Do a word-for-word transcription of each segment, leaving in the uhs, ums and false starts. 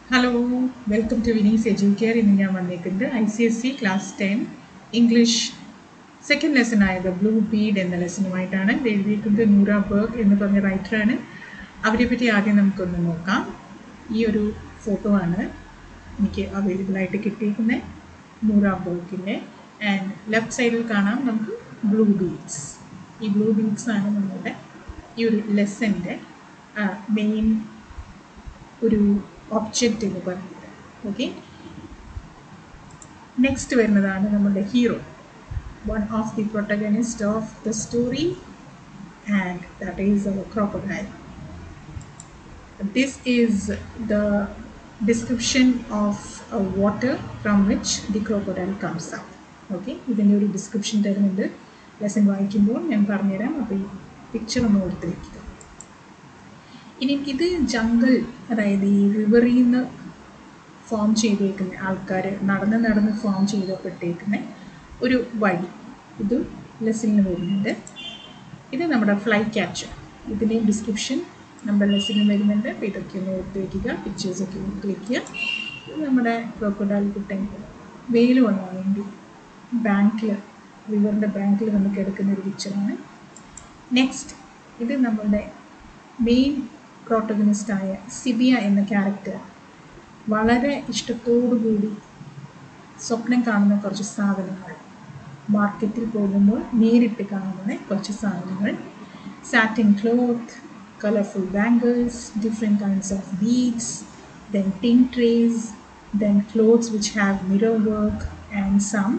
Hello, welcome to Vinny's Educare. ഇന്ന് ഞാൻ വന്നിരിക്കുന്നത് I C S C class ten English second lesson ആയ the blue bead എന്ന ലെസണുമായിട്ടാണ്. ഇത് എഴുതിയിരിക്കുന്നത് നൂറ ബർഗ് എന്ന് പറഞ്ഞ റൈറ്ററാണ്. അവരെ പറ്റി ആദ്യം നമുക്കൊന്ന് നോക്കാം. ഈ ഒരു ഫോട്ടോ ആണ് എനിക്ക് അവൈലബിൾ ആയിട്ട് കിട്ടിയിരിക്കുന്നത് നൂറ ബർഗിൻ്റെ. ആൻഡ് ലെഫ്റ്റ് സൈഡിൽ കാണാം നമുക്ക് ബ്ലൂ ബീഡ്സ്. ഈ ബ്ലൂ ബീഡ്സ് ആണ് നമ്മുടെ ഈ ഒരു ലെസൻ്റെ മെയിൻ ഒരു ഒബ്ജക്റ്റ് എന്ന് പറയുന്നത്. ഓക്കെ, നെക്സ്റ്റ് വരുന്നതാണ് നമ്മുടെ hero, one of the protagonist of the story, and that is our crocodile. This is the description of a water from which the crocodile comes up. Okay, ഇതിൻ്റെ ഒരു description തരുന്നുണ്ട്. Lesson വായിക്കുമ്പോൾ ഞാൻ പറഞ്ഞുതരാം. അപ്പോൾ ഈ പിക്ചർ ഒന്ന് ഓർത്ത് വയ്ക്കുക. ഇനി ഇത് ജംഗിൾ, അതായത് ഈ റിവറിൽ നിന്ന് ഫോം ചെയ്തേക്കുന്ന ആൾക്കാർ നടന്ന് നടന്ന് ഫോം ചെയ്തപ്പെട്ടേക്കുന്ന ഒരു വഴി, ഇത് ലെസണിൽ വരുന്നുണ്ട്. ഇത് നമ്മുടെ ഫ്ലൈ ക്യാച്ചർ, ഇതിൻ്റെ ഡിസ്ക്രിപ്ഷൻ നമ്മുടെ ലെസണിൽ വരുന്നുണ്ട്. അപ്പോൾ ഇതൊക്കെ ഒന്ന് ഓർത്ത് വയ്ക്കുക, പിക്ചേഴ്സൊക്കെ ഓർത്ത് വയ്ക്കുക. ഇത് നമ്മുടെ ക്രോക്കഡൈൽ കുട്ടൻ വെയിൽ കൊള്ളാൻ വേണ്ടി ബാങ്കിൽ, റിവറിൻ്റെ ബാങ്കിൽ വന്ന് കിടക്കുന്ന ഒരു പിക്ചറാണ്. നെക്സ്റ്റ്, ഇത് നമ്മളുടെ മെയിൻ പ്രോട്ടഗണിസ്റ്റായ സിബിയ എന്ന ക്യാരക്ടർ വളരെ ഇഷ്ടത്തോടുകൂടി സ്വപ്നം കാണുന്ന കുറച്ച് സാധനങ്ങൾ, മാർക്കറ്റിൽ പോകുമ്പോൾ നേരിട്ട് കാണുന്ന കുറച്ച് സാധനങ്ങൾ, satin cloth, colourful bangles, different kinds of beads, then tin trays, then cloths which have mirror work and some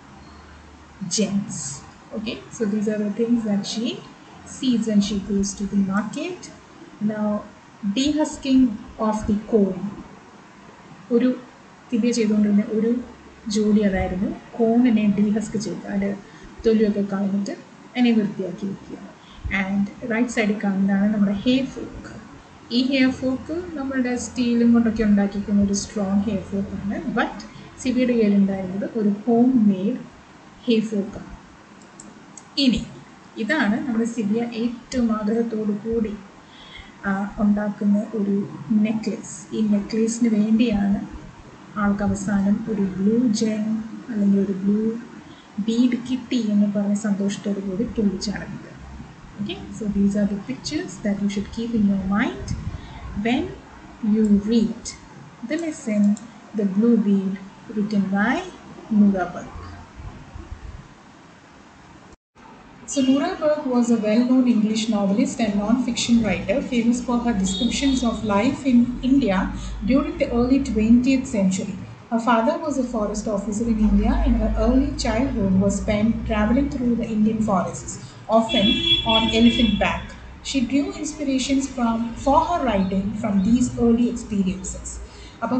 gems. Okay, so these are the things that she sees when she goes to the market. Now, dehusking of the corn. ഒരു തിബിയ ചെയ്തുകൊണ്ടിരുന്ന ഒരു ജോലി അതായിരുന്നു കോണിനെ ഡീഹസ്ക് ചെയ്യുക, അതിൻ്റെ തൊലിയൊക്കെ കളഞ്ഞിട്ട് അതിനെ വൃത്തിയാക്കി വയ്ക്കുക. ആൻഡ് റൈറ്റ് സൈഡിൽ കാണുന്നതാണ് നമ്മുടെ ഹെയർ ഫോർക്ക്. ഈ ഹെയർ ഫോർക്ക് നമ്മളുടെ സ്റ്റീലും കൊണ്ടൊക്കെ ഉണ്ടാക്കിയിരിക്കുന്ന ഒരു സ്ട്രോങ് ഹെയർ ഫോക്കാണ്. ബട്ട് സിബിയുടെ കയ്യിലുണ്ടായിരുന്നത് ഒരു ഹോം മെയ്ഡ് ഹെയർ ഫോക്കാണ്. ഇനി ഇതാണ് നമ്മുടെ സിബിയ ഏറ്റവും ആഗ്രഹത്തോടു കൂടി ഉണ്ടാക്കുന്ന ഒരു നെക്ലേസ്. ഈ നെക്ലേസിന് വേണ്ടിയാണ് ആൾക്ക് അവസാനം ഒരു ബ്ലൂ ജെം അല്ലെങ്കിൽ ഒരു ബ്ലൂ ബീഡ് കിട്ടി എന്ന് പറഞ്ഞ സന്തോഷത്തോടു കൂടി തുള്ളിച്ചടങ്ങുന്നത്. Okay, so these are the pictures that you should keep in your mind when you read the lesson the blue bead written by Nora Burke. So Nora Burke was a well-known English novelist and non-fiction writer, famous for her descriptions of life in India during the early twentieth century. Her father was a forest officer in India, and her early childhood was spent traveling through the Indian forests, often on elephant back. She drew inspirations from for her writing from these early experiences. അപ്പം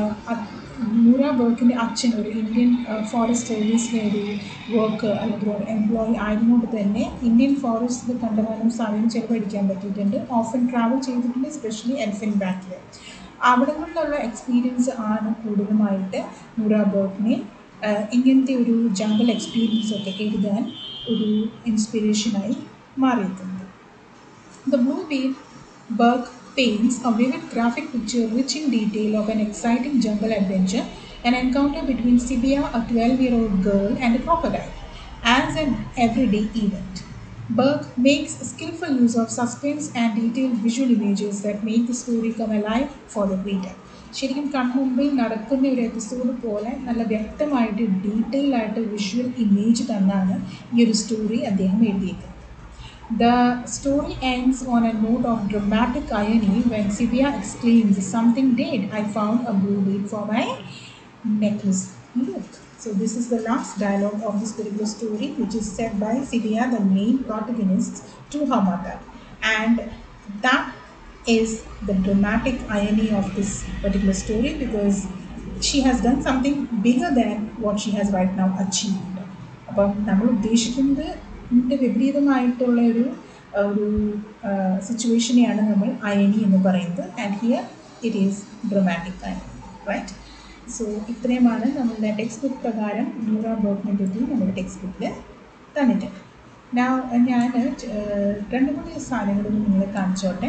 നൂറ ബർഗിൻ്റെ അച്ഛൻ ഒരു Indian forest സർവീസിലെ ഒരു work അല്ലെങ്കിൽ ഒരു employee ആയതുകൊണ്ട് തന്നെ Indian ഫോറസ്റ്റിൽ കണ്ടമാനം സമയം ചിലവഴിക്കാൻ പറ്റിയിട്ടുണ്ട്. ഓഫൻ ട്രാവൽ ചെയ്തിട്ടുണ്ട്, എസ്പെഷ്യലി എലിഫൻ്റ് ബാക്കിൽ. അവിടങ്ങളിലുള്ള എക്സ്പീരിയൻസ് ആണ് കൂടുതലുമായിട്ട് നൂറ ബർഗിനെ ഇങ്ങനത്തെ ഒരു ജംഗിൾ എക്സ്പീരിയൻസ് ഒക്കെ എഴുതാൻ ഒരു ഇൻസ്പിറേഷനായി മാറിയിട്ടുണ്ട്. The blue bead Burke paints a vivid graphic picture rich in detail of an exciting jungle adventure, an encounter between Sibia, a twelve-year-old girl, and a crocodile, as an everyday event. Burke makes skillful use of suspense and detailed visual images that make the story come alive for the reader. ശരിക്കും കൺമുമ്പിൽ നടക്കുന്ന ഒരു episode പോലെ നല്ല വ്യക്തമായിട്ട് detail ആയിട്ട് visual image തന്നാണ് ഈ ഒരു സ്റ്റോറി അദ്ദേഹം എഴുതിയത്. The story ends on a note of dramatic irony when Sibia exclaims, "Something did! I found a blue bead for my necklace. Look." So this is the last dialogue of this particular story, which is said by Sibia, the main protagonist, to her mother. And that is the dramatic irony of this particular story, because she has done something bigger than what she has right now achieved. അപ്പം നമ്മൾ ഉദ്ദേശിക്കുന്നത് ഇതിൻ്റെ വിപരീതമായിട്ടുള്ള ഒരു ഒരു സിറ്റുവേഷനെയാണ് നമ്മൾ irony എന്ന് പറയുന്നത്. And here it is dramatic irony, right? So ഇത്രയുമാണ് നമ്മളുടെ ടെക്സ്റ്റ് ബുക്ക് പ്രകാരം നൂറ ബർഗിനെ പറ്റി നമ്മുടെ ടെക്സ്റ്റ് ബുക്കിൽ തന്നിട്ടുണ്ട്. ഞാൻ ഞാൻ രണ്ട് മൂന്ന് സാധനങ്ങൾ നിങ്ങളെ കാണിച്ചോട്ടെ.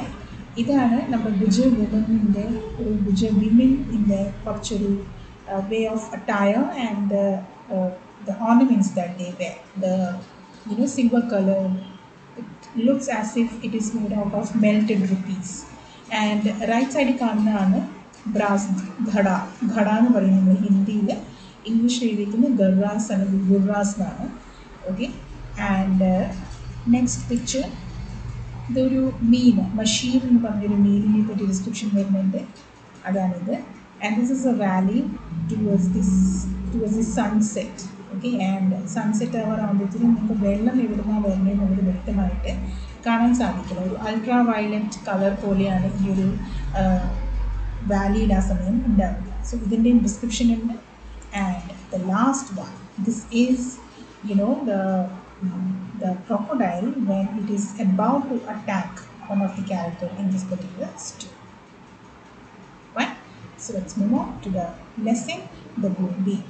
ഇതാണ് നമ്മുടെ ഭുജ വുമനിൻ്റെ ഒരു ഭുജ വിമൻ കുറച്ചൊരു way of attire and the ornaments that they wear. The you know silver color, it looks as if it is made out of melted rupees. And right side കാണുന്നതാണ് ബ്രാസ് ഘട. ഘട എന്ന് പറയുന്നത് ഹിന്ദിയിൽ, ഇംഗ്ലീഷ് എഴുതിയിരിക്കുന്നത് ഗർറാസ് അല്ലെങ്കിൽ ഗുർറാസ് എന്നാണ്. ഓക്കെ. ആൻഡ് നെക്സ്റ്റ് പിക്ചർ ഇതൊരു മീൻ, ബഷീർ എന്ന് പറഞ്ഞൊരു മീനിനെ പറ്റി ഡിസ്ക്രിപ്ഷൻ വരുന്നുണ്ട്. അതാണിത്. And this is a valley towards this towards the sunset. Okay. And sunset hour ആകുമ്പോഴത്തേനും നിങ്ങൾക്ക് വെള്ളം എവിടുന്നാണ് വരുന്നത് നമുക്ക് വ്യക്തമായിട്ട് കാണാൻ സാധിക്കില്ല. ഒരു അൾട്രാ വയലറ്റ് കളർ പോലെയാണ് ഈ ഒരു വാലിയിൽ ആ സമയം ഉണ്ടാവുക. സോ ഇതിൻ്റെയും ഡിസ്ക്രിപ്ഷൻ ഉണ്ട്. And the last one, this is you know the the crocodile when it is about to attack one of the character in this particular story. Right? So let's move on to the lesson, the blue bead.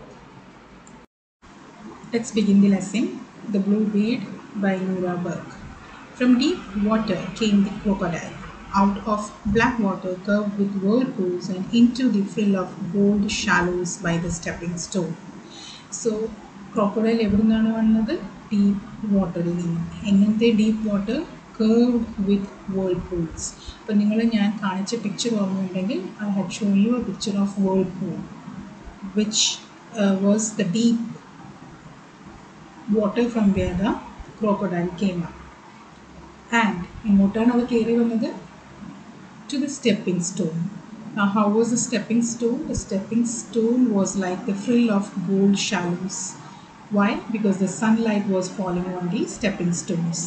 Let's begin the lesson. The Blue Bead by Nora Burke. From deep water came the crocodile, out of black water curved with whirlpools and into the frill of gold shallows by the stepping stone. So crocodile എവിടെ നിന്നാണ് വന്നത്? Deep വാട്ടറിൽ നിന്ന്. എങ്ങനത്തെ deep water? curved with whirlpools. അപ്പോൾ നിങ്ങൾ ഞാൻ കാണിച്ച പിക്ചർ ഓർമ്മയുണ്ടെങ്കിൽ I had shown you a picture of whirlpool which uh, was the deep water from where the crocodile came up. And എങ്ങോട്ടാണ് അത് കയറി വന്നത്? To the stepping stone. Now how was the stepping stone? The stepping stone was like the frill of gold shallows. Why? Because the sunlight was falling on the stepping stones.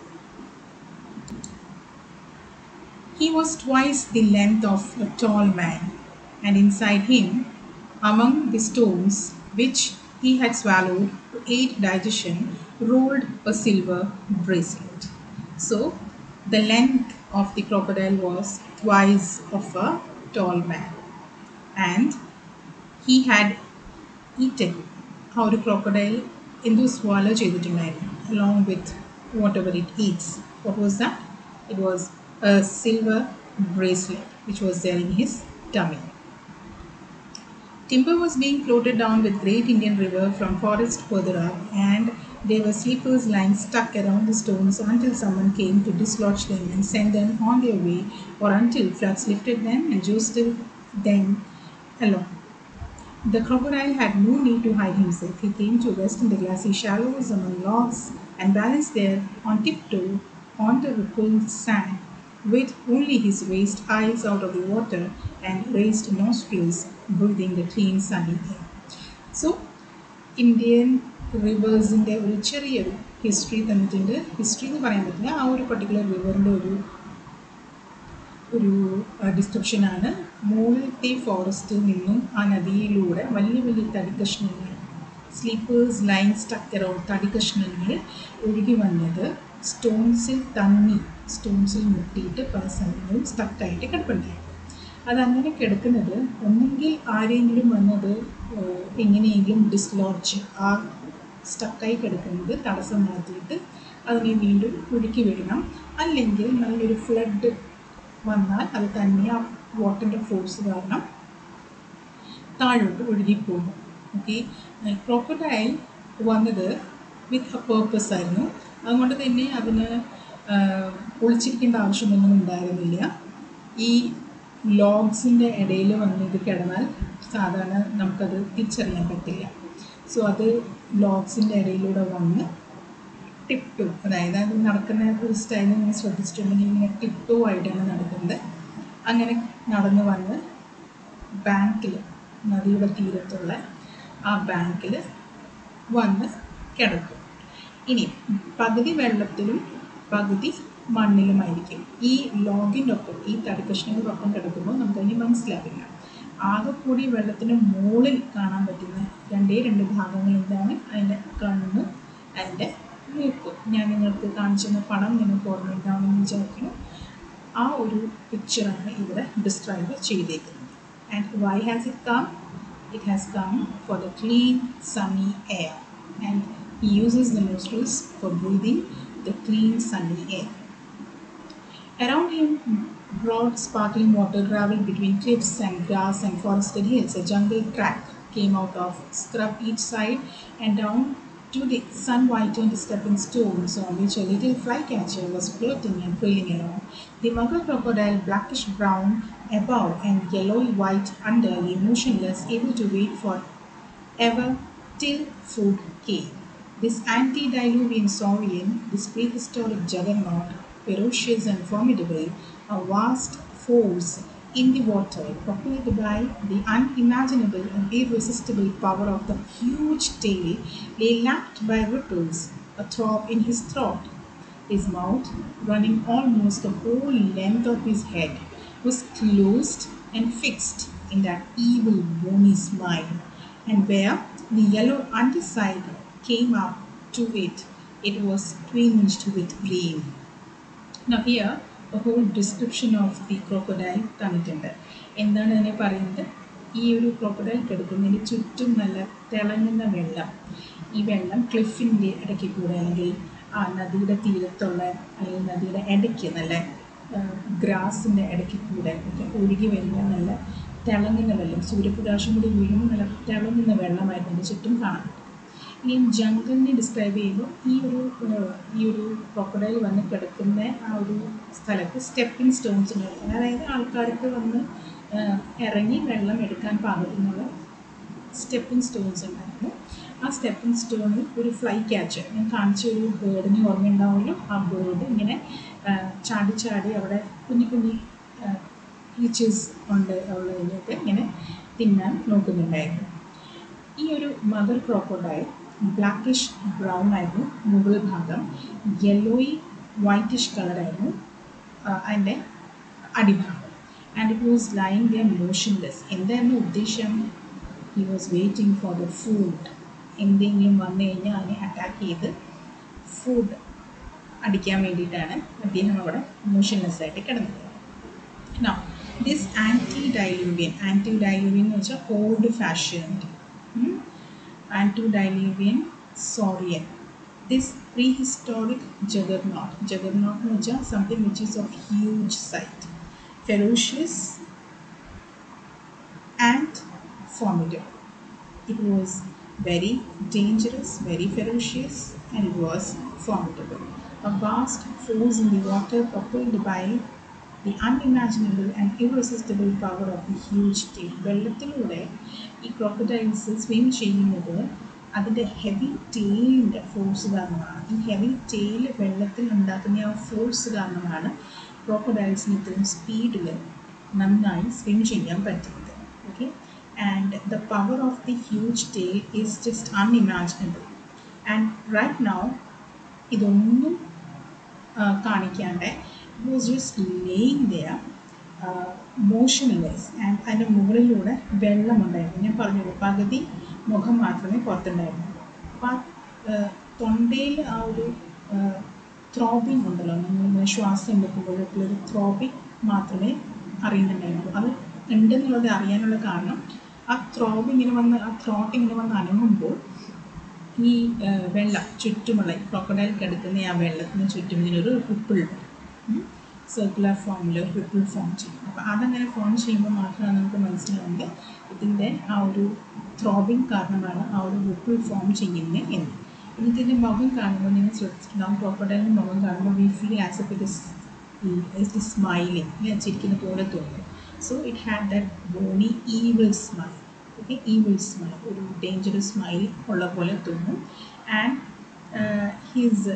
He was twice the length of a tall man, and inside him, among the stones which he had swallowed to aid digestion, rolled a silver bracelet. So, the length of the crocodile was twice of a tall man, and he had eaten how the crocodile into swallow ചെയ്തിട്ടുണ്ടായിരുന്നു along with whatever it eats. What was that? It was a silver bracelet which was there in his tummy. Timber was being floated down with great Indian river from forest further up, and there were sleepers lying stuck around the stones until someone came to dislodge them and send them on their way, or until floods lifted them and jostled them along. The crocodile had no need to hide himself. He came to rest in the glassy shallows among logs and balanced there on tiptoe on the rippled sand, with only his raised eyes out of the water and raised nostrils breathing the clean sunny air. So, Indian റിവേഴ്സിൻ്റെ ഒരു ചെറിയൊരു history തന്നിട്ടുണ്ട്. History എന്ന് പറയാൻ പറ്റില്ല, ആ ഒരു particular റിവറിൻ്റെ ഒരു ഒരു ഡിസ്ക്രിപ്ഷനാണ്. മുകളിലത്തെ ഫോറസ്റ്റിൽ നിന്നും ആ നദിയിലൂടെ വലിയ വലിയ തടിക്കഷ്ണങ്ങൾ, സ്ലീപ്പേഴ്സ് ലൈൻ സ്റ്റക്ക് അറൗണ്ട് തടിക്കഷ്ണങ്ങൾ ഒഴുകി വന്നത് സ്റ്റോൺസിൽ തങ്ങി, സ്റ്റോൺസിൽ മുട്ടിയിട്ട് പല സമയങ്ങളും സ്റ്റക്കായിട്ട് കിടപ്പുണ്ടായി. അതങ്ങനെ കിടക്കുന്നത് ഒന്നെങ്കിൽ ആരെങ്കിലും വന്നത് എങ്ങനെയെങ്കിലും ഡിസ്ലോഡ്ജ്, ആ സ്റ്റക്കായി കിടക്കുന്നത് തടസ്സം മാറ്റിയിട്ട് അതിനെ വീണ്ടും ഒഴുക്കി വിടണം, അല്ലെങ്കിൽ നല്ലൊരു ഫ്ലഡ് വന്നാൽ അത് തന്നെ ആ വാട്ടറിൻ്റെ ഫോഴ്സ് കാരണം താഴോട്ട് ഒഴുകിപ്പോകും. ഓക്കെ. ക്രോക്കഡൈൽ വന്നത് വിത്ത് എ പേർപ്പസ് ആയിരുന്നു. അതുകൊണ്ട് തന്നെ അതിന് ഒളിച്ചിരിക്കേണ്ട ആവശ്യമൊന്നും ഉണ്ടായിരുന്നില്ല. ഈ ലോഗ്സിൻ്റെ ഇടയിൽ വന്ന് ഇത് കിടന്നാൽ സാധാരണ നമുക്കത് തിരിച്ചറിയാൻ പറ്റില്ല. സോ അത് ലോഗ്സിൻ്റെ ഇടയിലൂടെ വന്ന് ടിപ്ടോ, അതായത് അത് നടക്കുന്ന ഒരു സ്റ്റൈൽ നിങ്ങൾ ശ്രദ്ധിച്ചിട്ടുണ്ടെങ്കിൽ ഇങ്ങനെ ടിപ്ടോ ആയിട്ടാണ് നടക്കുന്നത്. അങ്ങനെ നടന്ന് വന്ന് ബാങ്കിൽ, നദിയുടെ തീരത്തുള്ള ആ ബാങ്കിൽ വന്ന് കിടക്കും. ഇനി പകുതി വെള്ളത്തിലും പകുതി മണ്ണിലുമായിരിക്കും. ഈ ലോഗിൻ്റെ ഒപ്പം, ഈ തടിക്കഷ്ണങ്ങളൊപ്പം കിടക്കുമ്പോൾ നമുക്കതിന് മനസ്സിലാവില്ല. ആകെക്കൂടി വെള്ളത്തിന് മുകളിൽ കാണാൻ പറ്റുന്ന രണ്ടേ രണ്ട് ഭാഗങ്ങൾ എന്താണ്? അതിൻ്റെ കണ്ണ്, അതിൻ്റെ മൂക്ക്. ഞാൻ നിങ്ങൾക്ക് കാണിച്ചിരുന്ന പടം നിങ്ങൾക്ക് ഓർമ്മയുണ്ടാവുമെന്ന് വിചാരിക്കുന്നു. ആ ഒരു പിക്ചറാണ് ഇവിടെ ഡിസ്ക്രൈബ് ചെയ്തേക്കുന്നത്. And why has it come? It has come for the clean, sunny air, and he uses the nostrils for breathing the clean, sunny air. Around him, broad sparkling water traveled between cliffs and grass and forested hills. A jungle track came out of scrub each side and down to the sun-whitened stepping stones on which a little flycatcher was floating and trailing along. The muggle crocodile, blackish brown above and yellowy white under, lay motionless, able to wait for ever till food came. This antediluvian saurian, this prehistoric juggernaut, ferocious and formidable, a vast force in the water, propelled by the unimaginable and irresistible power of the huge tail, lay lapped by ripples, a throb in his throat. His mouth, running almost the whole length of his head, was closed and fixed in that evil bony smile, and where the yellow underside came up to it, it was tinged with green. Now here a whole description of the crocodile തന്നിട്ടുണ്ട്. എന്താണ് അതിനെ പറയുന്നത്? ഈ ഒരു crocodile കിടക്കുന്നതിന് ചുറ്റും നല്ല തിളങ്ങുന്ന വെള്ളം. ഈ വെള്ളം ക്ലിഫിൻ്റെ ഇടയ്ക്ക് കൂടെ അല്ലെങ്കിൽ ആ നദിയുടെ തീരത്തുള്ള അല്ലെങ്കിൽ നദിയുടെ ഇടയ്ക്ക് നല്ല ഗ്രാസിൻ്റെ ഇടയ്ക്ക് കൂടെ ഒക്കെ ഒഴുകി വരുന്ന നല്ല തിളങ്ങുന്ന വെള്ളം, സൂര്യപ്രകാശം കൂടി വീഴുമ്പോൾ നല്ല തിളങ്ങുന്ന വെള്ളമായിട്ട് അതിൻ്റെ ചുറ്റും കാണാം. ഈ ജംഗലിനെ ഡിസ്ക്രൈബ് ചെയ്യുമ്പോൾ ഈ ഒരു ഈ ഒരു ക്രോക്കഡൈൽ വന്ന് കിടക്കുന്ന ആ ഒരു സ്ഥലത്ത് സ്റ്റെപ്പിംഗ് സ്റ്റോൺസ് ഉണ്ടായിരുന്നു. അതായത് ആൾക്കാർക്ക് വന്ന് ഇറങ്ങി വെള്ളം എടുക്കാൻ പാകത്തിനുള്ള സ്റ്റെപ്പിംഗ് സ്റ്റോൺസ് ഉണ്ടായിരുന്നു. ആ സ്റ്റെപ്പിംഗ് സ്റ്റോണിൽ ഒരു ഫ്ലൈ ക്യാച്ചർ, ഞാൻ കാണിച്ച ഒരു ബേർഡിനെ ഓർമ്മയുണ്ടാവുമല്ലോ, ആ ബേർഡ് ഇങ്ങനെ ചാടി ചാടി അവിടെ കുഞ്ഞി കുഞ്ഞി ക്രീച്ചേഴ്സ് ഉണ്ട് ഉള്ളതിനൊക്കെ ഇങ്ങനെ തിന്നാൻ നോക്കുന്നുണ്ടായിരുന്നു. ഈ ഒരു മദർ ക്രോക്കോഡൈൽ ബ്ലാക്കിഷ് ബ്രൗൺ ആയിരുന്നു മുകൾ ഭാഗം, യെല്ലോയി വൈറ്റിഷ് കളറായിരുന്നു അതിൻ്റെ അടിഭാഗം. And it was lying there motionless. എന്തായിരുന്നു ഉദ്ദേശം? He was waiting for the food. എന്തെങ്കിലും വന്നു കഴിഞ്ഞാൽ അതിനെ അറ്റാക്ക് ചെയ്ത് ഫുഡ് അടിക്കാൻ വേണ്ടിയിട്ടാണ് അദ്ദേഹം അവിടെ മോഷൻലെസ് ആയിട്ട് കിടന്നത്. Now, this antediluvian, antediluvian എന്ന് വെച്ചാൽ old fashioned, antediluvian saurian, this prehistoric juggernaut, juggernaut എന്ന് വെച്ചാൽ something which is of huge size, ferocious and formidable. It was very dangerous, very ferocious, and it was formidable. A vast force in the water propelled by the unimaginable and irresistible power of the huge tail. വെള്ളത്തിലൂടെ ഈ crocodiles swim ചെയ്യുന്നത് അതിൻ്റെ heavy ടെയിലിൻ്റെ force കാരണമാണ്. ഈ heavy tail വെള്ളത്തിൽ ഉണ്ടാക്കുന്ന ആ force കാരണമാണ് ക്രോക്കഡൈൽസിന് ഇത്രയും സ്പീഡിൽ നന്നായി സ്വിം ചെയ്യാൻ പറ്റുന്നത്. Okay, and the power of the huge tail is just unimaginable. And right now ഇതൊന്നും കാണിക്കാണ്ട് it was just laying there uh, motionless, and അതിൻ്റെ മുകളിലൂടെ വെള്ളമുണ്ടായിരുന്നു. ഞാൻ പറഞ്ഞത് പകുതി മുഖം മാത്രമേ പുറത്തുണ്ടായിരുന്നു. അപ്പോൾ ആ തൊണ്ടയിൽ ആ ഒരു ത്രോബിങ് ഉണ്ടല്ലോ, നമ്മൾ ശ്വാസം എടുക്കുമ്പോഴൊക്കെയുള്ളൊരു ത്രോബിങ് മാത്രമേ അറിയുന്നുണ്ടായിരുന്നുള്ളൂ. അത് ഉണ്ടെന്നുള്ളത് അറിയാനുള്ള കാരണം ആ ത്രോബ് ഇങ്ങനെ വന്ന് ആ ത്രോട്ട് ഇങ്ങനെ വന്ന് അനങ്ങുമ്പോൾ ഈ വെള്ളം ചുറ്റുമുള്ള ക്രോക്കഡൈൽ കിടക്കുന്ന ആ വെള്ളത്തിന് ചുറ്റും ഇങ്ങനൊരു റിപ്പിൾ സർക്കുലർ ഫോമിൽ ഒരു റിപ്പിൾ ഫോം ചെയ്യും. അപ്പോൾ അതങ്ങനെ ഫോം ചെയ്യുമ്പോൾ മാത്രമാണ് നമുക്ക് മനസ്സിലാവുന്നത് ഇതിൻ്റെ ആ ഒരു ത്രോബിങ് കാരണമാണ് ആ ഒരു റിപ്പിൾ ഫോം ചെയ്യുന്നത് എന്ന്. എന്നിട്ട് ഇതിൻ്റെ മുഖം കാണുമ്പോൾ നിങ്ങൾ ശ്രദ്ധിച്ചിട്ടുണ്ടാകും, ക്രോക്കഡൈലിൻ്റെ മുഖം കാണുമ്പോൾ we feel as if it is it is smiling, ഇങ്ങനെ ചിരിക്കുന്ന പോലെ തോന്നും. So it had that bony evil smile. Okay, evil smile, ഒരു ഡേഞ്ചറസ് സ്മൈൽ ഉള്ള പോലെ തോന്നും. ആൻഡ് ഹിസ്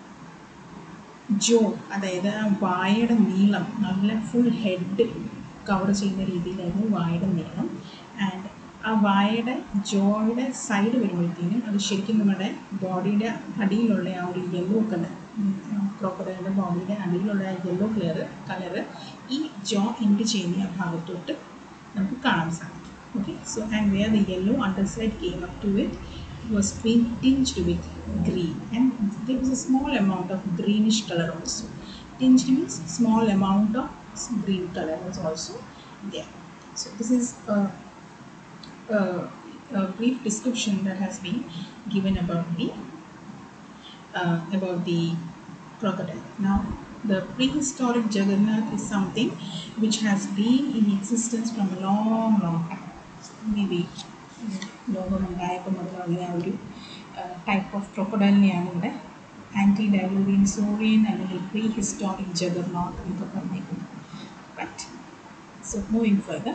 ജോ, അതായത് ആ വായയുടെ നീളം നല്ല ഫുൾ ഹെഡ് കവർ ചെയ്യുന്ന രീതിയിലായിരുന്നു വായയുടെ നീളം. ആൻഡ് ആ വായയുടെ ജോയുടെ സൈഡ് വരുമ്പോഴത്തേനും അത് ശരിക്കും നമ്മുടെ ബോഡിയുടെ അടിയിലുള്ള ആ ഒരു യെല്ലോ കളർ, ക്രോക്കഡൈലിൻ്റെ ബോഡിയുടെ അടിയിലുള്ള ആ യെല്ലോ കളർ കളറ് ഈ ജോ എൻഡ് ചെയ്യുന്ന ആ ഭാഗത്തോട്ട് നമുക്ക് കാണാൻ സാധിക്കും. Okay, so and where the yellow underside came up to it was tinged with green, and there was a small amount of greenish color also. Tinged means small amount of green color was also there. So this is a, a, a brief description that has been given about the uh, about the crocodile. Now The prehistoric Jagannath is something which has been in existence from a long, long time. Maybe ലോകമുണ്ടായപ്പോൾ മുതലുള്ള ആ ഒരു type of ക്രൊക്കഡൈലിനെയാണ് ഇവിടെ anti ഡൈലൂറിയൻ സോറിയൻ അല്ലെങ്കിൽ pre historic juggernaut എന്നൊക്കെ പറഞ്ഞേക്കുന്നത്. Right. So moving further.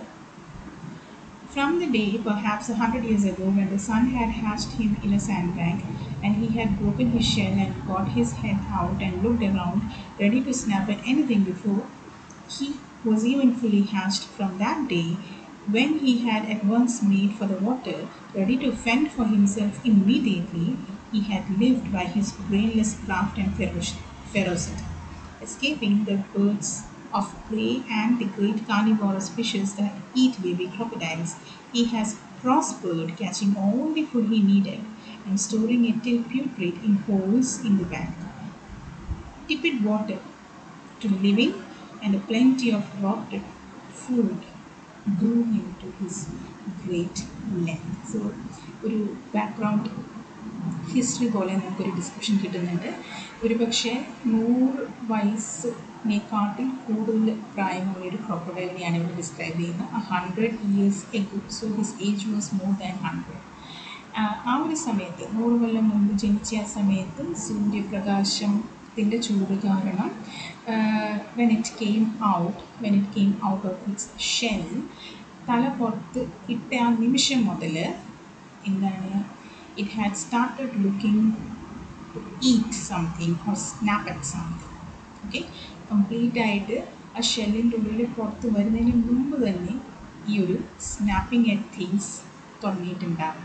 From the day, perhaps a hundred years ago, when the sun had hatched him in a sandbank, and he had broken his shell and got his head out and looked around, ready to snap at anything before he was even fully hatched, from that day, when he had at once made for the water, ready to fend for himself immediately, he had lived by his brainless craft and ferocity, escaping the birds of prey and the great carnivorous fishes that eat baby crocodiles. He has prospered, catching all the food he needed and storing it till putrid in holes in the bank. Tepid water to living and a plenty of rotted food grew him to his great length. So, ഒരു background history പോലെ നമുക്കൊരു discussion കിട്ടുന്നുണ്ട്. ഒരു പക്ഷേ നൂറ് വയസ്സിനെക്കാട്ടിൽ കൂടുതൽ പ്രായമുള്ള ഒരു ക്രോക്കഡൈലിനെയാണ് ഇവിടെ ഡിസ്ക്രൈബ് ചെയ്യുന്നത്. a hundred years ago. So his age was more than hundred. ആ ഒരു സമയത്ത് നൂറ് കൊല്ലം മുമ്പ് ജനിച്ച ആ സമയത്ത് സൂര്യപ്രകാശത്തിൻ്റെ ചൂട് കാരണം when it came out when it came out of its shell, തല പുറത്ത് ഇട്ട ആ നിമിഷം മുതൽ എന്താണ്, it had started looking to eat something or snap at something. Okay, complete ആയിട്ട് ആ ഷെല്ലിൻ്റെ ഉള്ളിൽ പുറത്ത് വരുന്നതിന് മുമ്പ് തന്നെ ഈ ഒരു സ്നാപ്പിംഗ് അറ്റ് തിങ്സ് തുടങ്ങിയിട്ടുണ്ടാകും.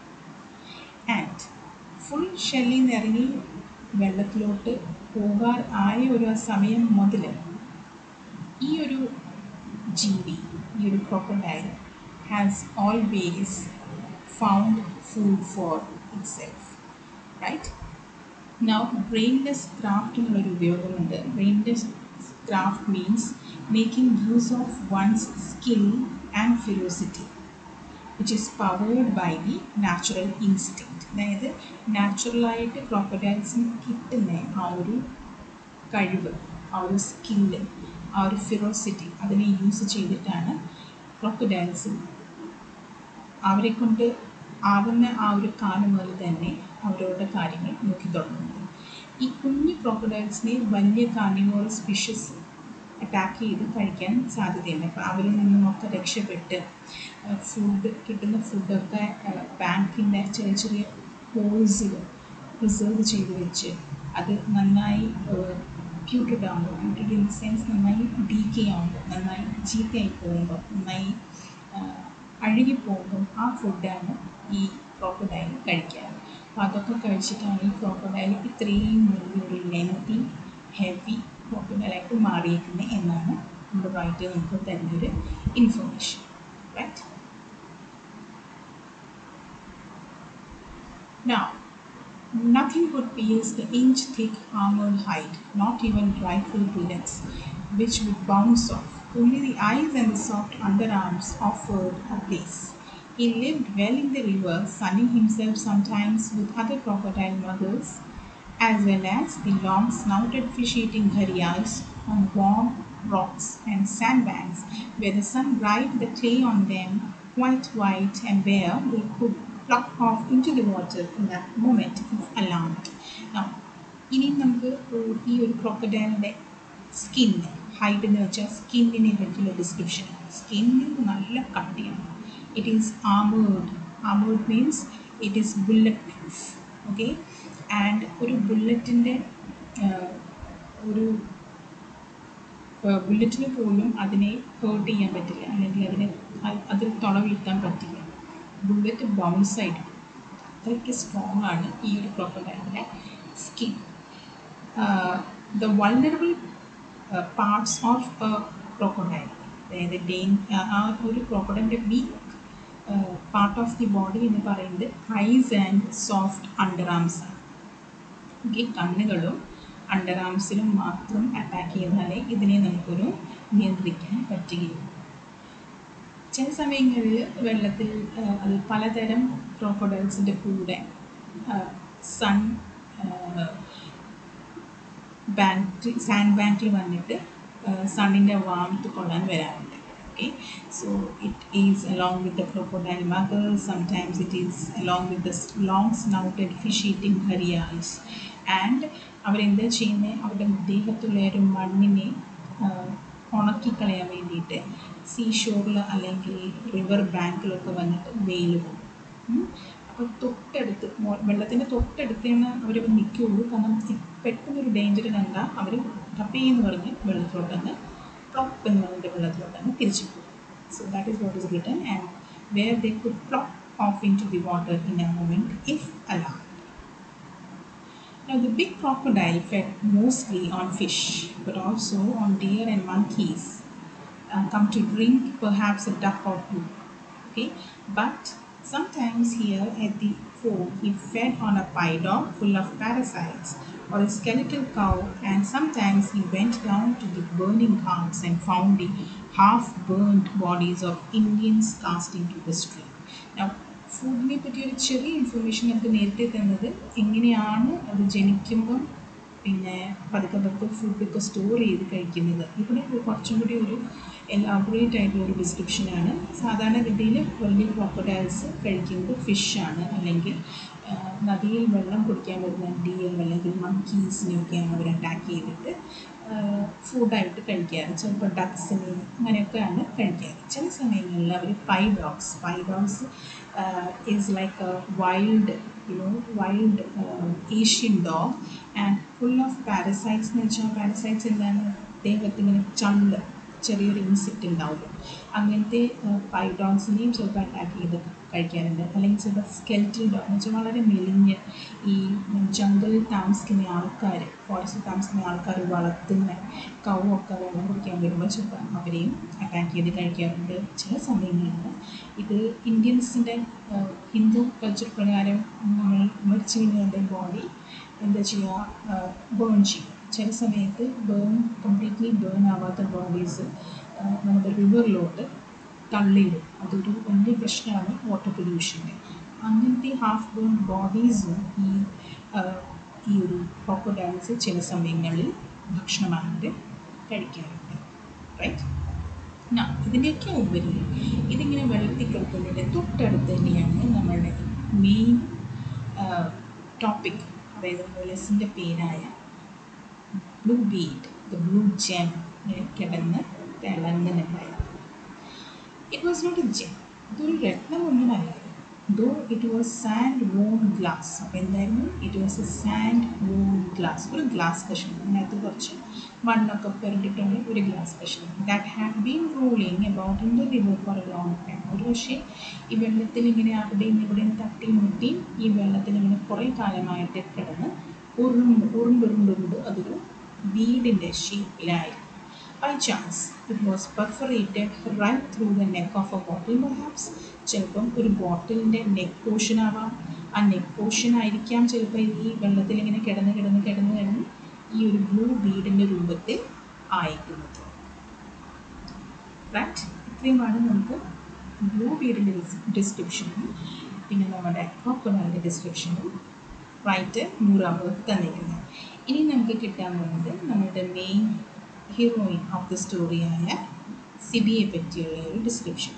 ആൻഡ് ഫുൾ ഷെല്ലിൽ നിന്ന് ഇറങ്ങി വെള്ളത്തിലോട്ട് പോകാൻ ആയ ഒരു സമയം മുതൽ ഈ ഒരു ജീവി, ഈ ഒരു crocodile has always found food for itself, right? Now, brainless craft എന്നുള്ളൊരു ഉപയോഗമുണ്ട്. brainless craft means making use of one's skill and ferocity, which is powered by the natural instinct. അതായത് നാച്ചുറലായിട്ട് ക്രോക്കഡൈൽസിന് കിട്ടുന്ന ആ ഒരു കഴിവ്, ആ ഒരു സ്കില്ല്, ആ ഒരു ഫിറോസിറ്റി അതിനെ യൂസ് ചെയ്തിട്ടാണ് ക്രോക്കഡൈൽസ് അവരെ കൊണ്ട് ആവുന്ന ആ ഒരു കാലം മുതൽ തന്നെ അവരവരുടെ കാര്യങ്ങൾ നോക്കി തുടങ്ങുന്നത്. ഈ കുഞ്ഞു ക്രോക്കഡൈൽസിനെ വലിയ കാർണിവോറസ് ഫിഷസ് അറ്റാക്ക് ചെയ്ത് കഴിക്കാൻ സാധ്യതയുണ്ട്. അപ്പോൾ അവരിൽ നിന്നുമൊക്കെ രക്ഷപ്പെട്ട് ഫുഡ് കിട്ടുന്ന ഫുഡൊക്കെ ബാങ്കിൻ്റെ ചെറിയ ചെറിയ ഹോൾസിൽ പ്രിസർവ് ചെയ്ത് വെച്ച് അത് നന്നായി പ്യൂട്രിഡ് ആകുമ്പോൾ, പ്യൂട്രിഡ് ഇൻ ദ സെൻസ് നന്നായി ഡീക്കേ ആകുമ്പോൾ, നന്നായി ചീത്തയായി പോകുമ്പോൾ, നന്നായി അഴുകിപ്പോകുമ്പോൾ ആ ഫുഡാണ് ഈ ക്രോക്കഡൈൽ കഴിക്കാറ്. അപ്പോൾ അതൊക്കെ കഴിച്ചിട്ടാണ് ഈ ക്രോക്കഡൈൽ ഇത്രയും വലിയൊരു ലെങ്തി ഹെവി ക്രോക്കഡൈലായിട്ട് മാറിയിരിക്കുന്നത് എന്നാണ് നമ്മുടെ റൈറ്റർ നമുക്ക് തരുന്നൊരു information. Right. Now, nothing could pierce the inch-thick armored hide, not even rifle bullets, which would bounce off. Only the eyes and the soft underarms offered a place. He lived well in the river, sunning himself sometimes with other crocodile mothers, as well as the long-snouted fish-eating gharials on warm rocks and sandbanks, where the sun dried the clay on them quite white, and where they could pluck off into the water in that moment if alarmed. Now, ഇനി നമുക്ക് ഈ ഒരു ക്രോക്കഡൈലിൻ്റെ skin, hide എന്ന് വെച്ചാൽ സ്കിന്നിനെ പറ്റിയുള്ള ഡിസ്ക്രിപ്ഷനാണ്. സ്കിന്നിൽ നല്ല കട്ടിയാണ്. It is armoured. Armoured means it is bullet proof. Okay. And ഒരു ബുള്ളറ്റിൻ്റെ ഒരു ബുള്ളറ്റിന് പോലും അതിനെ ഹേർട്ട് ചെയ്യാൻ പറ്റില്ല, അല്ലെങ്കിൽ അതിനെ അതിൽ തുളവീഴ്ത്താൻ പറ്റില്ല. ബുള്ളറ്റ് ബൗൺസ് ആയിട്ട് അത്രയ്ക്ക് സ്ട്രോങ് ആണ് ഈ ഒരു ക്രോക്കഡൈലിൻ്റെ skin. The vulnerable parts of a crocodile, അതായത് ഡെയിൻ ആ ഒരു ക്രോക്കഡൈലിൻ്റെ weak part of the body എന്ന് പറയുന്നത് eyes and soft under arms ആണ്. ഓക്കെ. കണ്ണുകളും അണ്ടർ ആംസിലും മാത്രം അറ്റാക്ക് ചെയ്താലേ ഇതിനെ നമുക്കൊരു നിയന്ത്രിക്കാൻ പറ്റുകയുള്ളൂ. ചില സമയങ്ങളിൽ വെള്ളത്തിൽ അത് പലതരം ക്രോക്കഡൈൽസിൻ്റെ കൂടെ സൺ ബാങ്ക് സാൻഡ് ബാങ്കിൽ വന്നിട്ട് സണ്ണിൻ്റെ വാമത്ത് കൊള്ളാൻ വരാറുണ്ട്. Okay, so it is along with the crocodile muggers, sometimes it is along with the long snouted fish eating gharials. And അവരെന്താ ചെയ്യുന്നത്, അവരുടെ ദേഹത്തുള്ള ഒരു മണ്ണിനെ ഉണക്കിക്കളയാൻ വേണ്ടിയിട്ട് സീ ഷോറിൽ അല്ലെങ്കിൽ റിവർ ബാങ്കിലൊക്കെ വന്നിട്ട് വെയിൽ പോകും. അപ്പോൾ തൊട്ടടുത്ത് വെള്ളത്തിൻ്റെ തൊട്ടടുത്താണ് അവർ നിൽക്കുകയുള്ളൂ. കാരണം പെട്ടെന്നൊരു ഡേഞ്ചർ കണ്ടാൽ അവർ ടപ്പേന്ന് പറഞ്ഞ് വെള്ളത്തിലോട്ടങ്ങ് പ്ലോപ്പ് എന്ന് പറഞ്ഞിട്ട് വെള്ളത്തിലോട്ടങ്ങ് തിരിച്ചു പോകും. So that is what is written and where they could plop off into the water in a moment if allowed. Now, the big crocodile fed mostly on fish, but also on deer and monkeys. Uh, come to drink perhaps a duck or two. Okay, but sometimes here at the fort he fed on a pie dog full of parasites or a skeletal cow, and sometimes he went down to the burning ghats and found the half-burnt bodies of Indians cast into the stream. Now, ഫുഡിനെ പറ്റി ഒരു ചെറിയ information നമുക്ക് നേരത്തെ തന്നത് എങ്ങനെയാണ് അത് ജനിക്കുമ്പം പിന്നെ പതുക്കെ പതുക്കെ ഫുഡൊക്കെ സ്റ്റോർ ചെയ്ത് കഴിക്കുന്നത്. ഇവിടെ കുറച്ചും കൂടി ഒരു എലാബറേറ്റ് ആയിട്ടുള്ള ഒരു ഡിസ്ക്രിപ്ഷനാണ്. സാധാരണഗതിയിൽ വലിയ ക്രോക്കഡൈൽസ് കഴിക്കുന്നത് ഫിഷാണ്, അല്ലെങ്കിൽ നദിയിൽ വെള്ളം കുടിക്കാൻ വരുന്ന ഡിയർ അല്ലെങ്കിൽ മങ്കീസിനെയൊക്കെയാണ് അവർ അറ്റാക്ക് ചെയ്തിട്ട് ഫുഡായിട്ട് കഴിക്കാറ്. ചിലപ്പോൾ ഡക്സിനെ അങ്ങനെയൊക്കെയാണ് കഴിക്കാറ്. ചില സമയങ്ങളിൽ അവർ pye dogs pye dogs is like a wild you know wild Asian dog and full of parasites. എന്ന് വെച്ചാൽ പാരസൈറ്റ്സ് എന്താണ്, ദേഹത്തിങ്ങനെ ചണ്ട് ചെറിയൊരു ഇൻസെക്റ്റ് ഉണ്ടാവുമല്ലോ, അങ്ങനത്തെ പൈ ഡോഗ്സിനെയും ചിലപ്പോൾ അറ്റാക്ക് ചെയ്ത് കഴിക്കാറുണ്ട്. അല്ലെങ്കിൽ ചിലപ്പോൾ സ്കെൽറ്റൽ ഡോഗ് എന്ന് വെച്ചാൽ വളരെ മെലിഞ്ഞ് ഈ ജംഗിളിൽ താമസിക്കുന്ന ആൾക്കാർ, ഫോറസ്റ്റിൽ താമസിക്കുന്ന ആൾക്കാർ വളർത്തുന്ന കൗവൊക്കെ വെള്ളം കുടിക്കാൻ വരുമ്പോൾ ചിലപ്പോൾ അവരെയും അറ്റാക്ക് ചെയ്ത് കഴിക്കാറുണ്ട്. ചില സമയങ്ങളിൽ ഇത് ഇന്ത്യൻസിൻ്റെ ഹിന്ദു കൾച്ചർ പ്രകാരം നമ്മൾ മരിച്ചു കഴിഞ്ഞവരുടെ ബോഡി എന്താ ചെയ്യുക, ബേൺ ചെയ്യും. ചില സമയത്ത് ബേൺ കംപ്ലീറ്റ്ലി ബേൺ ആവാത്ത ബോഡീസ് നമ്മുടെ റിവറിലോട്ട് തള്ളിയിടും. അതൊരു വലിയ പ്രശ്നമാണ് വാട്ടർ പൊല്യൂഷൻ്റെ. അങ്ങനത്തെ ഹാഫ് ബേൺ ബോഡീസും ഈ ഈ ഒരു ക്രോക്കഡൈൽസ് ചില സമയങ്ങളിൽ ഭക്ഷണമായിട്ട് കഴിക്കാറുണ്ട്. റൈറ്റ്, ആ ഇതിൻ്റെയൊക്കെ ഉപരി ഇതിങ്ങനെ വെള്ളത്തിൽ കിടക്കുന്നതിൻ്റെ തൊട്ടടുത്ത് തന്നെയാണ് നമ്മളുടെ മെയിൻ ടോപ്പിക്, അതായത് ലെസൻ്റെ പേരായ blue bead, the blue gem കിടന്ന് തിളങ്ങുന്നുണ്ടായിരുന്നു. It was not a gem, ഇതൊരു രത്നമൊന്നുമല്ലായിരുന്നു. Though it was sand worn glass. അപ്പോൾ എന്തായിരുന്നു, it was a sand worn glass, ഒരു ഗ്ലാസ് കഷ്ണം, അതിനകത്ത് കുറച്ച് മണ്ണൊക്കെ പുരണ്ടിട്ടുള്ള ഒരു ഗ്ലാസ് കഷ്ണം. That had been rolling about in the river for a long time. ഒരു പക്ഷേ ഈ വെള്ളത്തിൽ ഇങ്ങനെ അവിടെയും ഇവിടെയും തട്ടി മുട്ടിയും ഈ വെള്ളത്തിൽ ഇങ്ങനെ കുറേ കാലമായിട്ട് കിടന്ന് ഉരുണ്ട് ഉരുണ്ടുരുണ്ടുരുണ്ട് അതൊരു ബീഡിൻ്റെ ഷേപ്പിലായിരുന്നു. By chance, it was perforated right through the neck of a bottle perhaps. ചിലപ്പം ഒരു ബോട്ടിലിൻ്റെ നെക്ക് പോർഷൻ ആവാം. ആ നെക്ക് പോർഷൻ ആയിരിക്കാം ചിലപ്പോൾ ഈ വെള്ളത്തിൽ ഇങ്ങനെ കിടന്ന് കിടന്ന് കിടന്ന് കിടന്ന് ഈ ഒരു ബ്ലൂ ബീഡിൻ്റെ രൂപത്തിൽ ആയിരിക്കുന്നത്. റൈറ്റ്, ഇത്രയുമാണ് നമുക്ക് ബ്ലൂ ബീഡിൻ്റെ ഡിസ്ക്രിപ്ഷനും പിന്നെ നമ്മുടെ ക്രോക്കഡൈലിൻ്റെ ഡിസ്ക്രിപ്ഷനും റൈറ്റ് നൂറാമത് തന്നിരിക്കുന്നത്. ഇനി നമുക്ക് കിട്ടാൻ പോകുന്നത് നമ്മുടെ മെയിൻ ഹീറോയിൻ ഓഫ് ദ സ്റ്റോറിയായ സിബിയെ പറ്റിയുള്ള ഒരു description.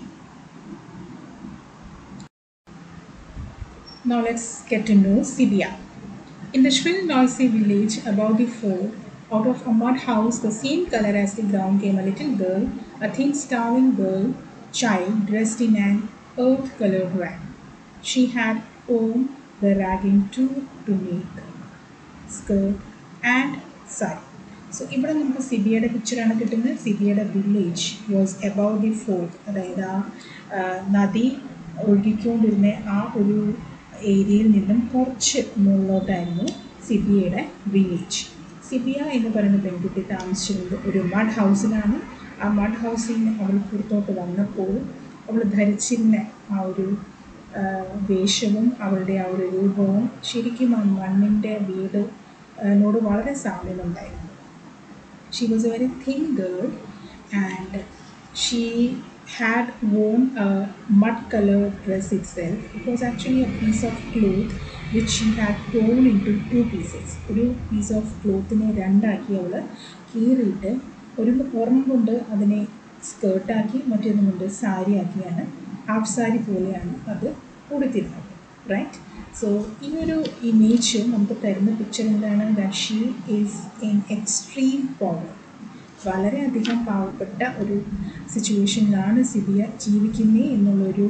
Now let's get to know Sibia. In the shrill noisy village above the fort, out of a mud house the same color as the ground came a little girl, a thin starving girl child dressed in an earth colored rag. She had owned the ragging tool to make skirt and sari. So ഇവിടെ നമുക്ക് സിബിയയുടെ പിക്ചറാണ് കിട്ടുന്നത്. സിബിയയുടെ village was above the fort, അതായത് ആ നദി ഒഴുകിക്കൊണ്ടിരുന്ന ആ ഒരു ഏരിയയിൽ നിന്നും കുറച്ച് മുകളിലോട്ടായിരുന്നു സിബിയയുടെ വില്ലേജ്. സിബിയ എന്ന് പറയുന്ന പെൺകുട്ടി താമസിച്ചിരുന്നത് ഒരു മഡ് ഹൗസിലാണ്. ആ മഡ് ഹൗസിൽ നിന്ന് അവൾ പുറത്തോട്ട് വന്നപ്പോൾ അവൾ ധരിച്ചിരുന്ന ആ ഒരു വേഷവും അവളുടെ ആ ഒരു രൂപവും ശരിക്കും ആ മണ്ണിൻ്റെ വീട് നോട് വളരെ സാമ്യമുണ്ടായിരുന്നു. She was a very thin girl and she had worn a mud colored dress itself. It was actually a piece of cloth which she had torn into two pieces. ഒരു പീസ് ഓഫ് ക്ലോത്തിനെ രണ്ടാക്കി അവൾ കീറിയിട്ട് ഒരു ഒരെണ്ണം കൊണ്ട് അതിനെ സ്കേർട്ടാക്കി മറ്റൊന്നും കൊണ്ട് സാരി ആക്കിയാണ്, ഹാഫ് സാരി പോലെയാണ് അത് ഉടുത്തിരുന്നത്. റൈറ്റ്. സോ ഈ ഒരു ഇമേജ് നമുക്ക് തരുന്ന പിക്ചർ എന്താണ്? That she is in extreme poverty. വളരെയധികം പാവപ്പെട്ട ഒരു സിറ്റുവേഷനിലാണ് സിബിയ ജീവിക്കുന്നത് എന്നുള്ളൊരു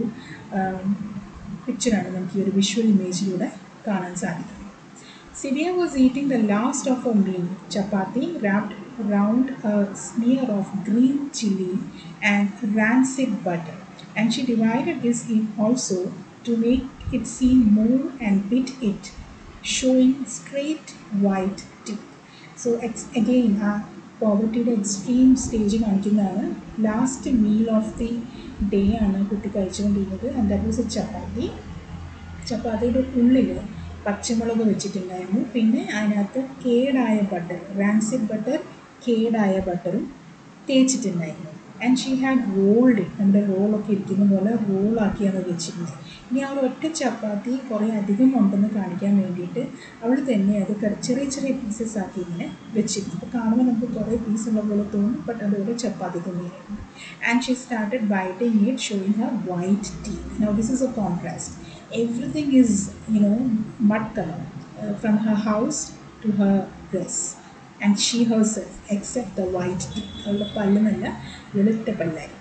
പിക്ചറാണ് നമുക്ക് ഈ ഒരു വിഷ്വൽ ഇമേജിലൂടെ കാണാൻ സാധിക്കുന്നത്. Sivia was eating the last of her meal, chapati wrapped round a smear of green chili and rancid butter, and she divided this in also to make it seem more and bit it, showing straight white teeth. So ex- again, uh, പോവർട്ടിയുടെ extreme stage കാണിക്കുന്നതാണ്. Last meal of the day ആണ് കുട്ടി കഴിച്ചുകൊണ്ടിരുന്നത്. And that was a chapati. ചപ്പാത്തിയുടെ ഉള്ളിൽ പച്ചമുളക് വെച്ചിട്ടുണ്ടായിരുന്നു. പിന്നെ അതിനകത്ത് കേടായ ബട്ടർ, റാൻസിഡ് ബട്ടർ, കേടായ ബട്ടറും തേച്ചിട്ടുണ്ടായിരുന്നു. And she had rolled it, നമ്മുടെ റോളൊക്കെ ഇരിക്കുന്ന പോലെ റോളാക്കിയാണ് വെച്ചിരുന്നത്. ഇനി ആ ഒരു ഒറ്റ ചപ്പാത്തി കുറേ അധികം ഉണ്ടെന്ന് കാണിക്കാൻ വേണ്ടിയിട്ട് അവൾ തന്നെ അത് ചെറിയ ചെറിയ പീസസ് ആക്കി ഇങ്ങനെ വെച്ചിരുന്നു. അപ്പോൾ കാണുമ്പോൾ നമുക്ക് കുറേ പീസുള്ള പോലെ തോന്നും, ബട്ട് അതൊരു ചപ്പാത്തി തന്നെയായിരുന്നു. And she started biting it, showing her white teeth. Now this is a contrast. Everything is, you know, mud color, uh, from her house to her dress, and she herself, except the white teeth. അവളുടെ പല്ലുമല്ല, വെളുത്ത പല്ലായി.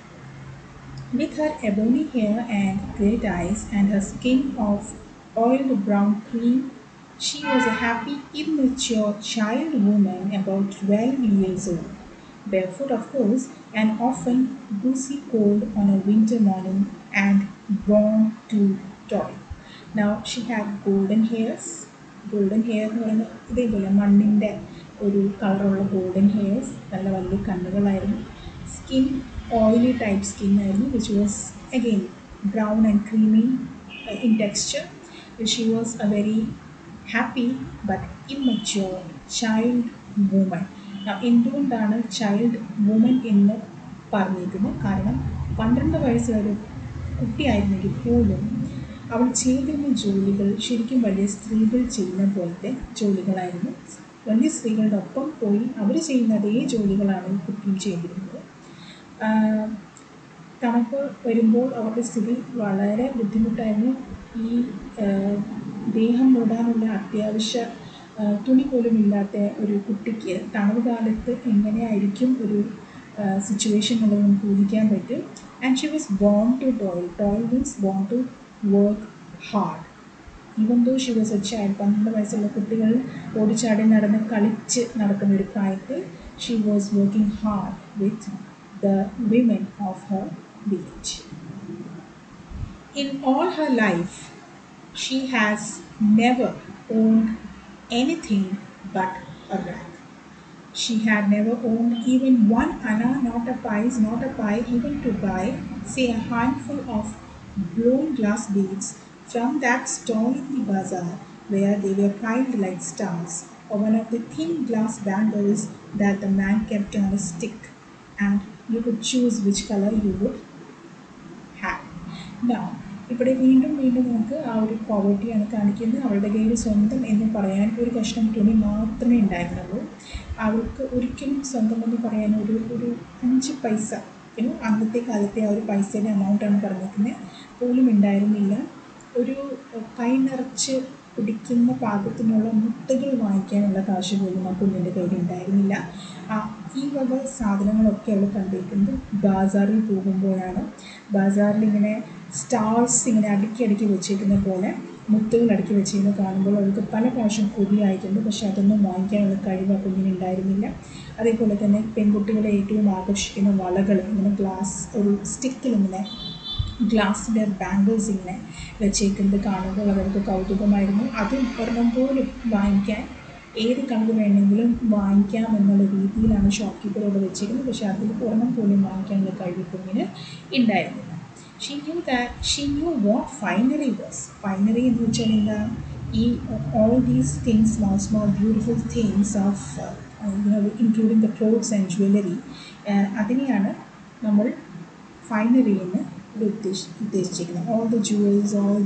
With her ebony hair and great eyes and her skin of oiled brown cream, she was a happy, immature child woman about twelve years old. Barefoot, of course, and often goosey cold on a winter morning, and born to toy. Now she had golden hairs. Golden hair എന്ന് പറയുന്നത് ഇതേപോലെ മണ്ണിൻ്റെ ഒരു കളറുള്ള golden hairs, നല്ല വലിയ കണ്ണുകളായിരുന്നു. Skin oily type skin ആയിരുന്നു, which was again brown and creamy in texture. She was a very happy but immature child woman. എന്തുകൊണ്ടാണ് ചൈൽഡ് വുമൻ എന്ന് പറഞ്ഞിരിക്കുന്നത്? കാരണം പന്ത്രണ്ട് വയസ്സ് വരെ കുട്ടിയായിരുന്നെങ്കിൽ പോലും അവൾ ചെയ്തിരുന്ന ജോലികൾ ശരിക്കും വലിയ സ്ത്രീകൾ ചെയ്യുന്ന പോലത്തെ ജോലികളായിരുന്നു. വലിയ സ്ത്രീകളുടെ ഒപ്പം പോയി അവർ ചെയ്യുന്ന അതേ ജോലികളാണ് കുട്ടിയും ചെയ്തിരുന്നത്. തണുപ്പ് വരുമ്പോൾ അവരുടെ സ്ഥിതി വളരെ ബുദ്ധിമുട്ടായിരുന്നു. ഈ ദേഹം മൂടാനുള്ള അത്യാവശ്യ തുണി പോലും ഇല്ലാത്ത ഒരു കുട്ടിക്ക് തണുപ്പ് കാലത്ത് എങ്ങനെയായിരിക്കും ഒരു സിറ്റുവേഷൻ എന്നുള്ളത് നമുക്ക് ഊഹിക്കാൻ പറ്റും. And she was born to toil. Toil means born to work hard. Even though she was a child, പന്ത്രണ്ട് വയസ്സുള്ള കുട്ടികൾ ഓടിച്ചാടി നടന്ന് കളിച്ച് നടക്കുന്ന ഒരു പ്രായത്തിൽ she was working hard with the women of her village. In all her life, she has never owned anything but a rag. She had never owned even one anna, not a pice, not a pie, even to buy, say, a handful of blown glass beads from that stall in the bazaar where they were piled like stars, or one of the thin glass bangles that the man kept on a stick, and you could choose which color you would have. Now, ഇവിടെ വീണ്ടും വീണ്ടും നമുക്ക് ആ ഒരു പോവർട്ടിയാണ് കാണിക്കുന്നത്. അവളുടെ കയ്യിൽ സ്വന്തം എന്ന് പറയാൻ ഒരു കഷ്ണം തുണി മാത്രമേ ഉണ്ടായിരുന്നുള്ളൂ. അവൾക്ക് ഒരിക്കലും സ്വന്തം എന്ന് പറയാൻ ഒരു ഒരു അഞ്ച് പൈസ, പിന്നെ അന്നത്തെ കാലത്തെ ആ ഒരു പൈസയുടെ എമൗണ്ടാണ് പറഞ്ഞിരിക്കുന്നത്, പോലും ഉണ്ടായിരുന്നില്ല. ഒരു കൈ നിറച്ച് കുടിക്കുന്ന പാകത്തിനുള്ള മുത്തുകൾ വാങ്ങിക്കാനുള്ള കാശ് പോലും ആ കുഞ്ഞിൻ്റെ കയ്യിൽ ഉണ്ടായിരുന്നില്ല. ആ ഈ വക സാധനങ്ങളൊക്കെ അവൾ കണ്ടിരിക്കുന്നത് ബാസാറിൽ പോകുമ്പോഴാണ്. ബാസാറിൽ ഇങ്ങനെ സ്റ്റാർസ് ഇങ്ങനെ അടുക്കി അടുക്കി വെച്ചേക്കുന്ന പോലെ മുത്തുകൾ അടുക്കി വെച്ചിരുന്ന് കാണുമ്പോൾ അവൾക്ക് പല പ്രാവശ്യം കൊതിയായിട്ടുണ്ട്. പക്ഷെ അതൊന്നും വാങ്ങിക്കാനുള്ള കഴിവ് ആ കുഞ്ഞിനുണ്ടായിരുന്നില്ല. അതേപോലെ തന്നെ പെൺകുട്ടികളെ ഏറ്റവും ആകർഷിക്കുന്ന വളകൾ ഇങ്ങനെ ഗ്ലാസ് ഒരു സ്റ്റിക്കിൽ ഇങ്ങനെ ഗ്ലാസ്സിൻ്റെ ബാംഗിൾസ് ഇങ്ങനെ വെച്ചേക്കുന്നത് കാണുമ്പോൾ അവർക്ക് കൗതുകമായിരുന്നു. അതും ഒരെണ്ണം പോലും വാങ്ങിക്കാൻ, ഏത് കളർ വേണമെങ്കിലും വാങ്ങിക്കാം എന്നുള്ള രീതിയിലാണ് ഷോപ്പ് കീപ്പറോട് വെച്ചിരുന്നത്. പക്ഷെ അതിൽ ഒരെണ്ണം പോലും വാങ്ങിക്കാനുള്ള കഴിവ് കുഞ്ഞിന് ഉണ്ടായിരുന്നില്ല. She knew that she knew what finery was. Finery എന്ന് വെച്ചാൽ എന്താ? ഈ all these things, small small beautiful things of including the clothes and jewellery, അതിനെയാണ് നമ്മൾ ഫൈനറി എന്ന് ഉദ്ദേശി ഉദ്ദേശിച്ചിരിക്കുന്നത്. All the jewels, all the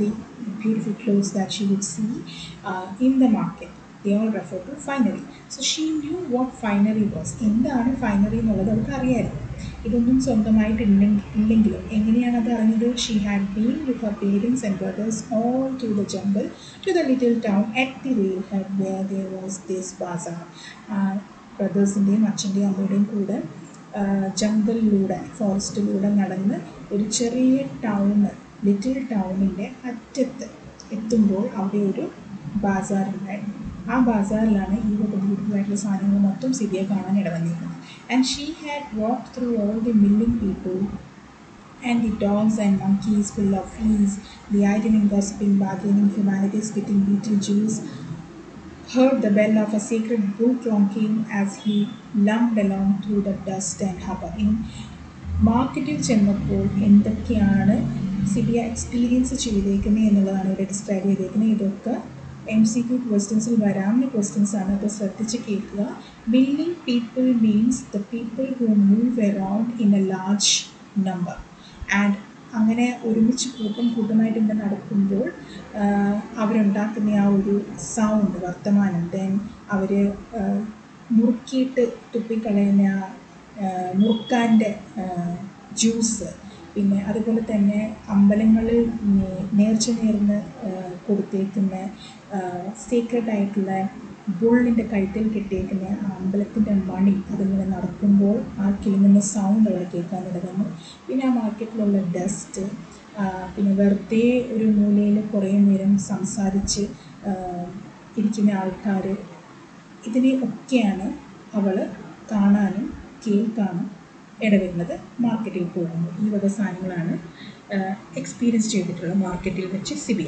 beautiful clothes that she would see uh, in the market. They all refer to finery. So she knew what finery was. എന്താണ് ഫൈനറി എന്നുള്ളത് അവൾക്ക് അറിയായിരുന്നു. ഇതൊന്നും സ്വന്തമായിട്ട് ഇല്ലെങ്കിൽ ഇല്ലെങ്കിലും എങ്ങനെയാണ് അത് അറിഞ്ഞത്? She had been with her parents and brothers all to the jungle to the little town at the rail head where there was this bazaar. ബ്രദേഴ്സിൻ്റെയും അച്ഛൻ്റെയും അമ്മയുടെയും കൂടെ ജംഗലിലൂടെ ഫോറസ്റ്റിലൂടെ നടന്ന് ഒരു ചെറിയ ടൗണ്, ലിറ്റിൽ ടൗണിൻ്റെ അറ്റത്ത് എത്തുമ്പോൾ അവിടെ ഒരു ബാസാർ ഉണ്ടായിരുന്നു. ആ ബാസാറിലാണ് ഈ ഒരു ബ്യൂട്ടിഫുൾ ആയിട്ടുള്ള സാധനങ്ങൾ മൊത്തം സിബിയെ കാണാൻ ഇടവന്നിരിക്കുന്നത്. And she had walk through all the milling people and the dogs and monkeys full of fleas, the idling, gossiping, bargaining humanity, spitting beetle Jews, heard the bell of a sacred bull clonking as he lumped along through the dust and hubble. In മാർക്കറ്റിൽ ചെന്നപ്പോൾ എന്തൊക്കെയാണ് സിബിയ experience ചെയ്തേക്കുന്നത് എന്നുള്ളതാണ് ഇവിടെ describe ചെയ്തേക്കുന്നത്. ഇതൊക്കെ M C Q ക്വസ്റ്റ്യൻസിൽ വരാവുന്ന questions ആണ്. അപ്പോൾ ശ്രദ്ധിച്ച് കേൾക്കുക. Milling people means the people who move around in a large number. And അങ്ങനെ ഒരുമിച്ച് കൂട്ടം കൂട്ടമായിട്ട് ഇങ്ങനെ നടക്കുമ്പോൾ അവരുണ്ടാക്കുന്ന ആ ഒരു സൗണ്ട്, വർത്തമാനം, ദെൻ അവർ മുറുക്കിയിട്ട് തുപ്പിക്കളയുന്ന മുറുക്കാൻ്റെ ജ്യൂസ്, പിന്നെ അതുപോലെ തന്നെ അമ്പലങ്ങളിൽ നേർച്ച നേർന്ന് കൊടുത്തേക്കുന്ന സീക്രട്ട് ആയിട്ടുള്ള ബുള്ളിൻ്റെ കഴുത്തിൽ കെട്ടിയേക്കുന്ന ആ അമ്പലത്തിൻ്റെ മണി അതിങ്ങനെ നടക്കുമ്പോൾ ആ കിളിങ്ങുന്ന സൗണ്ട് അവിടെ കേൾക്കാനിടവന്നു. പിന്നെ ആ മാർക്കറ്റിലുള്ള ഡസ്റ്റ്, പിന്നെ വെറുതെ ഒരു മൂലയിൽ കുറേ നേരം സംസാരിച്ച് ഇരിക്കുന്ന ആൾക്കാർ, ഇതിനെ ഒക്കെയാണ് അവൾ കാണാനും കേൾക്കാനും ഇടവരുന്നത് മാർക്കറ്റിൽ പോകുമ്പോൾ. ഈ വക സാധനങ്ങളാണ് എക്സ്പീരിയൻസ് ചെയ്തിട്ടുള്ള മാർക്കറ്റിൽ വെച്ച് സിബിയ.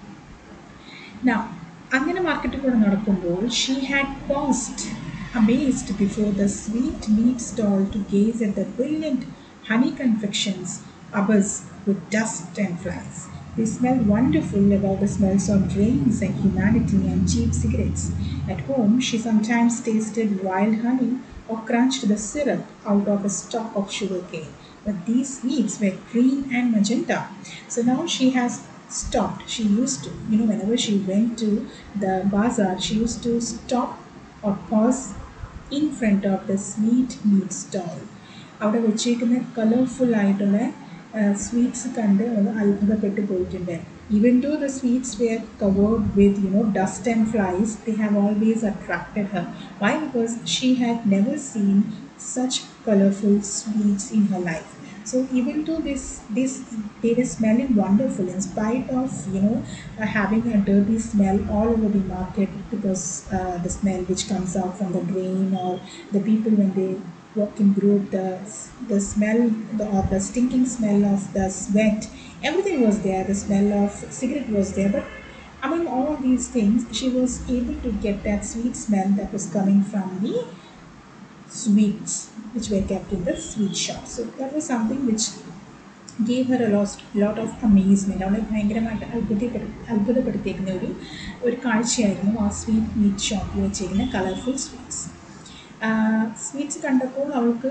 Now, അങ്ങനെ മാർക്കറ്റിൽ കൂടെ നടക്കുമ്പോൾ she had paused amazed before the sweet meat stall to gaze at the brilliant honey confections abuzz with dust and flies. They smelled wonderful above the smells of drains and humanity and cheap cigarettes. At home, she sometimes tasted wild honey or crunched the syrup out of a stalk of sugar cane. But these sweets were green and magenta. So now she has stopped. She used to, you know, whenever she went to the bazaar, she used to stop or pause in front of the sweet meat stall. അവിടെ വെച്ചേക്കുന്ന colourful ആയിട്ടുള്ള sweets കണ്ട് അത് അത്ഭുതപ്പെട്ട് പോയിട്ടുണ്ട്. Even though the sweets were covered with, you know, dust and flies, they have always attracted her. Why? Because she had never seen such colorful sweets in her life. So even though this this they were smelling wonderful in spite of, you know, uh, having a dirty smell all over the market, because uh, the smell which comes out from the drain, or the people when they walk in group, the the smell, the, or the stinking smell of the sweat, everything was there. The smell of cigarette was there, but among all these things, she was able to get that sweet smell that was coming from the sweets which were kept in the sweet shop. So that was something which gave her a lot, lot of amazement. അവളെ ഭയങ്കരമായിട്ട് അത്ഭുതപ്പെടു അത്ഭുതപ്പെടുത്തിയേക്കുന്ന ഒരു ഒരു കാഴ്ചയായിരുന്നു ആ sweet meet ഷോപ്പിൽ വെച്ചിരിക്കുന്ന colourful sweets. Sweets കണ്ടപ്പോൾ അവൾക്ക്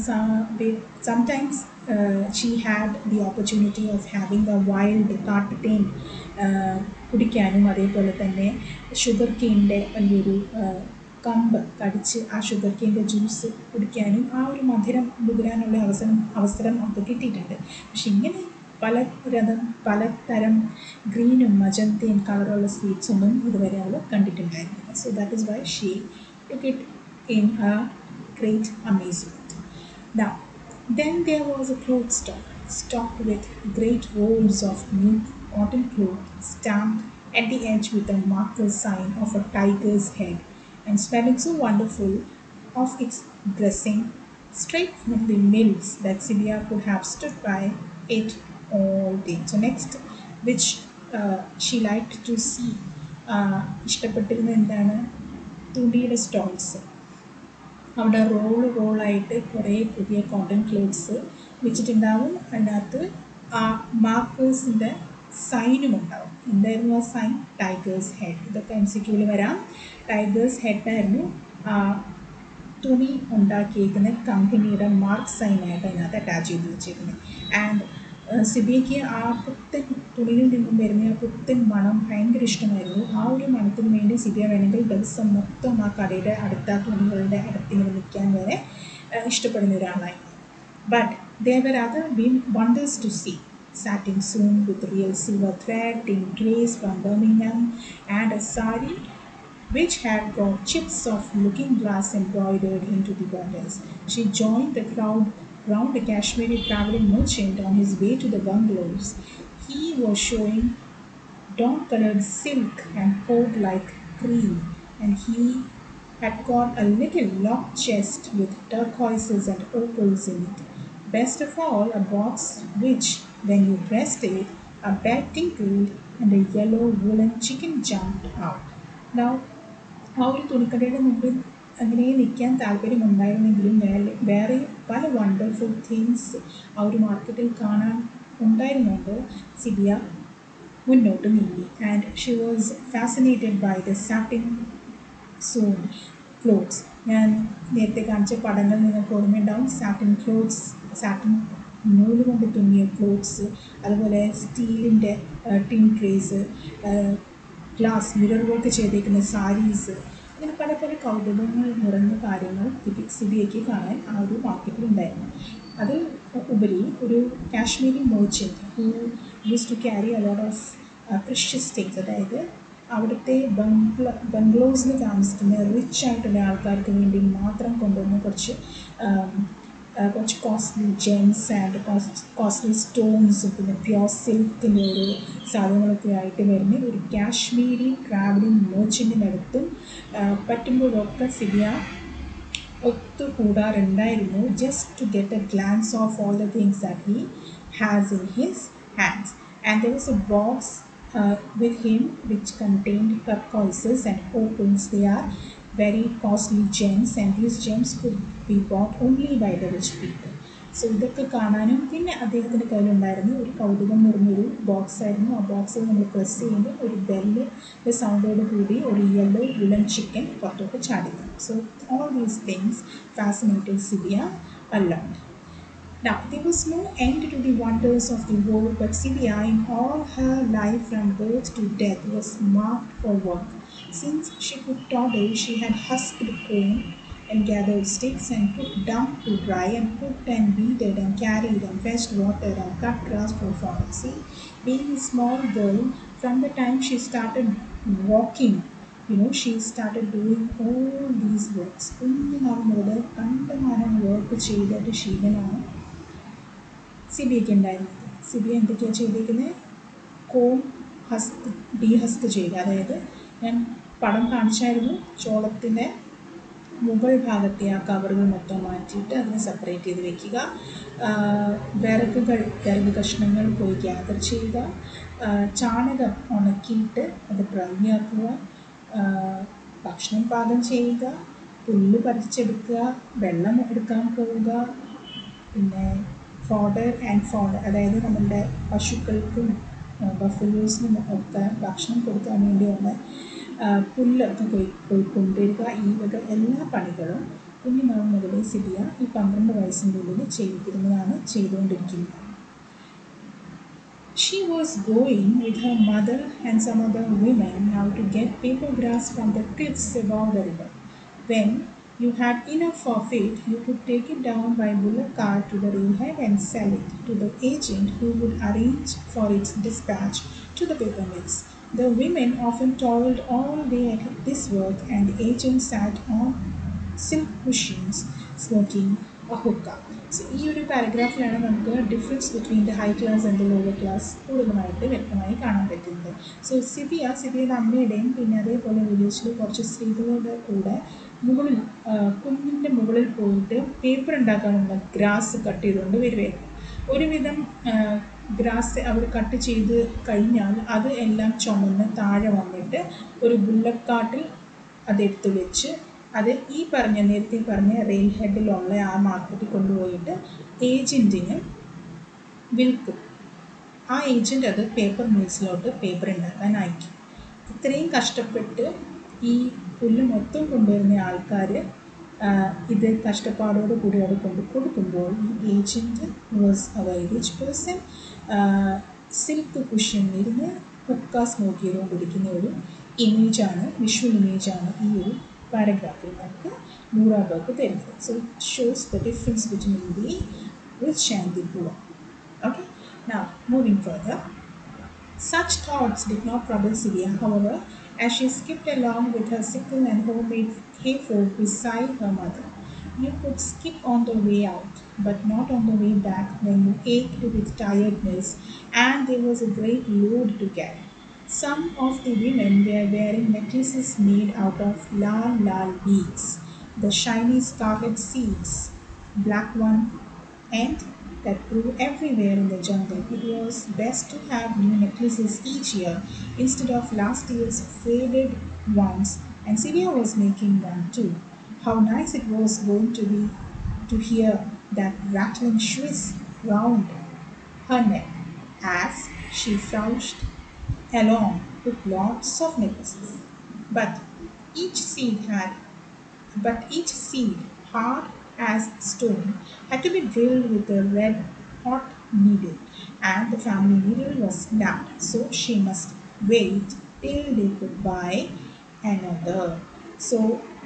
sometimes she had the opportunity of having a wild കാട്ടുതേൻ കുടിക്കാനും, അതേപോലെ തന്നെ ഷുഗർ കെയിൻ്റെ വലിയൊരു കമ്പ് കടിച്ച് ആ ഷുഗർ കെയിൻ്റെ ജ്യൂസ് കുടിക്കാനും ആ ഒരു മധുരം നുകരാനുള്ള അവസരം അവസരം അവർക്ക് കിട്ടിയിട്ടുണ്ട്. പക്ഷെ ഇങ്ങനെ പല രഥം പലതരം ഗ്രീനും മജന്തയും കളറുള്ള സ്വീറ്റ്സ് ഒന്നും ഇതുവരെ അവൾ കണ്ടിട്ടുണ്ടായിരുന്നില്ല. So that is why she took it in a great amazement. Now, then there was a cloth store stocked with great rolls of new cotton cloth stamped at the edge with a marker sign of a tiger's head, and smelling so wonderful of its dressing straight from the mills that Sylvia could have stood by it all day. So next, which uh, she liked to see, ഇഷ്ടപ്പെട്ടിരുന്ന എന്താണ്, തുണിയുടെ stalls. അവിടെ role റോളായിട്ട് കുറേ പുതിയ cotton clothes വെച്ചിട്ടുണ്ടാവും. അതിനകത്ത് ആ മാർക്കേഴ്സിൻ്റെ സൈനും ഉണ്ടാവും. എന്തായിരുന്നു ആ സൈൻ? Tiger's head. ഇതൊക്കെ എം സി ക്യൂവിൽ വരാം. ടൈഗേഴ്സ് ഹെഡായിരുന്നു ആ തുണി ഉണ്ടാക്കിയേക്കുന്ന കമ്പനിയുടെ മാർക്ക് സൈനായിട്ട് അതിനകത്ത് അറ്റാച്ച് ചെയ്ത് വെച്ചിരിക്കുന്നത്. ആൻഡ് സിബിയയ്ക്ക് ആ പുത്തൻ തുണിയിൽ നിന്നും വരുന്ന ആ പുത്തൻ മണം ഭയങ്കര ഇഷ്ടമായിരുന്നു. ആ ഒരു മണത്തിന് വേണ്ടി സിബിയ വേണമെങ്കിൽ ദിവസം മൊത്തം ആ കടയുടെ അടുത്ത തുണികളുടെ അടുത്തിങ്ങനെ നിൽക്കാൻ വരെ ഇഷ്ടപ്പെടുന്ന ഒരാളായിരുന്നു. But there were other wonders to see. Satin sewn with real silver thread, tin trays from Birmingham, and a sari which had got chips of looking glass embroidered into the borders. She joined the crowd round a Kashmiri traveling merchant on his way to the bungalows. He was showing dawn-colored silk and poured like cream, and he had got a little locked chest with turquoises and opals in it. Best of all, a box which, when you pressed it, a bell tinkled and a yellow woolen chicken jumped out. Now, ആ ഒരു തുണിക്കടയുടെ മുമ്പിൽ അങ്ങനെ നിൽക്കാൻ താല്പര്യമുണ്ടായിരുന്നെങ്കിലും വേറെ വേറെ പല wonderful things ആ ഒരു മാർക്കറ്റിൽ കാണാൻ ഉണ്ടായിരുന്നുകൊണ്ട് സിബിയ മുന്നോട്ട് നീങ്ങി. And she was fascinated by the satin sewn clothes. ഞാൻ നേരത്തെ കാണിച്ച പടങ്ങൾ നിങ്ങൾക്ക് ഓർമ്മയുണ്ടാവും. സാറ്റിൻ ക്ലോത്ത്സ്, സാറ്റിൻ നൂല് കൊണ്ട് തുന്നിയ ക്ലോത്ത്സ്, അതുപോലെ സ്റ്റീലിൻ്റെ tin trays, glass mirror work ചെയ്തേക്കുന്ന സാരീസ്, അങ്ങനെ പല പല കൗതുകങ്ങൾ നിറഞ്ഞ കാര്യങ്ങൾ സിബിയയ്ക്ക് കാണാൻ ആ ഒരു മാർക്കറ്റിലുണ്ടായിരുന്നു. അതിൽ ഉപരി ഒരു Kashmiri merchant who use to carry a lot of precious things, അതായത് അവിടുത്തെ ബംഗ്ലോ ബംഗ്ലോസിൽ താമസിക്കുന്ന റിച്ച് ആയിട്ടുള്ള ആൾക്കാർക്ക് വേണ്ടി മാത്രം കൊണ്ടുവന്ന കുറച്ച് കുറച്ച് കോസ്റ്റ്ലി ജെംസ് ആൻഡ് കോസ്റ്റ്ലി സ്റ്റോൺസും പിന്നെ പ്യോർ സിൽക്കിൻ്റെ ഒരു സാധനങ്ങളൊക്കെ ആയിട്ട് വരുന്ന ഒരു കാശ്മീരി ട്രാവലിംഗ് മെർച്ചൻറ്റിനടുത്തും പറ്റുമ്പോഴൊക്കെ സിബിയ ഒത്തുകൂടാറുണ്ടായിരുന്നു, just to get a glance of all the things that he has in his hands. And there was a box uh, with him which contained turquoises and opals. They are very costly gems, and these gems could be bought only by the rich people. So ഇതൊക്കെ കാണാനും പിന്നെ അദ്ദേഹത്തിൻ്റെ കയ്യിലുണ്ടായിരുന്ന ഒരു കൗതുകം നിറഞ്ഞൊരു box ആയിരുന്നു. ആ ബോക്സിൽ നമ്മൾ പ്രസ് ചെയ്യുമ്പോൾ ഒരു ബെല്ല് സൗണ്ടോട് കൂടി ഒരു യെല്ലോ വുളൻ ചിക്കൻ പുറത്തോട്ട് ചാടിക്കുന്നു. So all these things fascinated Sibia a lot. Now, there was no end to the wonders of the world, but Sylvia, in all her life from birth to death, was marked for work. Since she could toddle, she had husked corn and gathered sticks and put dung to dry and cooked and weeded and carried and fetched water and cut grass for fodder. See, being a small girl, from the time she started walking, you know, she started doing all these works. കുഞ്ഞുനാൾ മുതൽ കണ്ടമാനം work ചെയ്തിട്ട് ശീലമാണ് സിബിയയ്ക്ക് ഉണ്ടായിരുന്നത്. സിബിയ എന്തൊക്കെയാണ് ചെയ്തിരിക്കുന്നത്? Com husk ഡീഹസ്ക് ചെയ്യുക, അതായത് ഞാൻ പടം കാണിച്ചായിരുന്നു, ചോളത്തിൻ്റെ മുകൾ ഭാഗത്തെ ആ കവറുകൾ മൊത്തം മാറ്റിയിട്ട് അതിനെ സെപ്പറേറ്റ് ചെയ്ത് വെക്കുക, വിറകുകൾ വിറക് കഷ്ണങ്ങൾ പോയി ഗ്യാദർ ചെയ്യുക, ചാണകം ഉണക്കിയിട്ട് അത് ഡ്രൈ ആക്കുക, ഭക്ഷണം പാകം ചെയ്യുക, പുല്ല് പറിച്ചെടുക്കുക, വെള്ളം എടുക്കാൻ പോവുക, പിന്നെ ഫോഡർ ആൻഡ് ഫോഡർ, അതായത് നമ്മളുടെ പശുക്കൾക്കും ബഫലോസിനും ഒക്കെ ഭക്ഷണം കൊടുക്കാൻ വേണ്ടിയുള്ള പുല്ലൊക്കെ പോയി പോയി കൊണ്ടുവരിക. ഈ വക എല്ലാ പണികളും കുഞ്ഞുനാൾ മുതലേ സിബിയ ഈ പന്ത്രണ്ട് വയസ്സിൻ്റെ ഉള്ളിൽ ചെയ്തിരുന്നതാണ്, ചെയ്തുകൊണ്ടിരിക്കുന്നത്. She was going with her mother and some other women now to get paper grass from the cliffs above the river. When you had enough of it, you could take it down by bullock cart to the railhead and sell it to the agent who would arrange for its dispatch to the paper mills. The women often toiled all day at this work, and the agent sat on silk cushions smoking a hookah. So ഈ ഒരു പാരഗ്രാഫിലാണ് നമുക്ക് difference between the high class and the lower class കൂടുതലായിട്ട് വ്യക്തമായി കാണാൻ പറ്റുന്നത്. So സിബിയ സിബിയയുടെ അമ്മയുടെയും പിന്നെ അതേപോലെ വില്ലേജിൽ കുറച്ച് സ്ത്രീകളുടെ കൂടെ മുകളിൽ കുന്നിൻ്റെ മുകളിൽ പോയിട്ട് പേപ്പർ ഉണ്ടാക്കാനുള്ള ഗ്രാസ് കട്ട് ചെയ്തുകൊണ്ട് വരുമായിരുന്നു. ഒരുവിധം ഗ്രാസ് അവർ കട്ട് ചെയ്ത് കഴിഞ്ഞാൽ അത് എല്ലാം ചുമന്ന് താഴെ വന്നിട്ട് ഒരു ബുള്ളറ്റ് കാർട്ടിൽ അതെടുത്ത് വെച്ച് അത് ഈ പറഞ്ഞ നേരത്തെ പറഞ്ഞ റെയിൽ ഹെഡിലുള്ള ആ മാർക്കറ്റിൽ കൊണ്ടുപോയിട്ട് ഏജൻറ്റിന് വിൽക്കും. ആ ഏജൻറ്റ് അത് പേപ്പർ മിൽസിലോട്ട് പേപ്പർ ഉണ്ടാക്കാൻ അയക്കും. ഇത്രയും കഷ്ടപ്പെട്ട് ഈ പുല്ല് മൊത്തം കൊണ്ടുവരുന്ന ആൾക്കാർ ഇത് കഷ്ടപ്പാടോട് കൂടി അവിടെ കൊണ്ട് കൊടുക്കുമ്പോൾ ഈ agent was a very rich person silk കുഷ്യനിലിരുന്ന് ഹുക്ക സ്മോക്ക് ചെയ്തുകൊണ്ടിരിക്കുന്ന ഒരു ഇമേജാണ്, വിഷ്വൽ ഇമേജാണ് ഈ ഒരു പാരഗ്രാഫിൽ നമുക്ക് നൂറ ബർഗ് തരുന്നത്. So it shows the difference between the rich and the poor. Okay, now moving further. Such thoughts did not trouble Sylvia, however, as she skipped along with her sickle and homemade hay fork beside her mother. You could skip on the way out, but not on the way back when you ached with tiredness and there was a great load to carry. Some of the women were wearing necklaces made out of lal lal beads, the shiny scarlet seeds, black one, and that grew everywhere in the jungle. It was best to have new necklaces each year instead of last year's faded ones, and Sylvia was making one too. How nice it was going to be to hear that rattling Swiss round her neck as she flourished along with lots of necklaces. But each seed had but each seed, hard as stone, had to be drilled with a red hot needle, and the family needle was snapped, so she must wait till they could buy another. So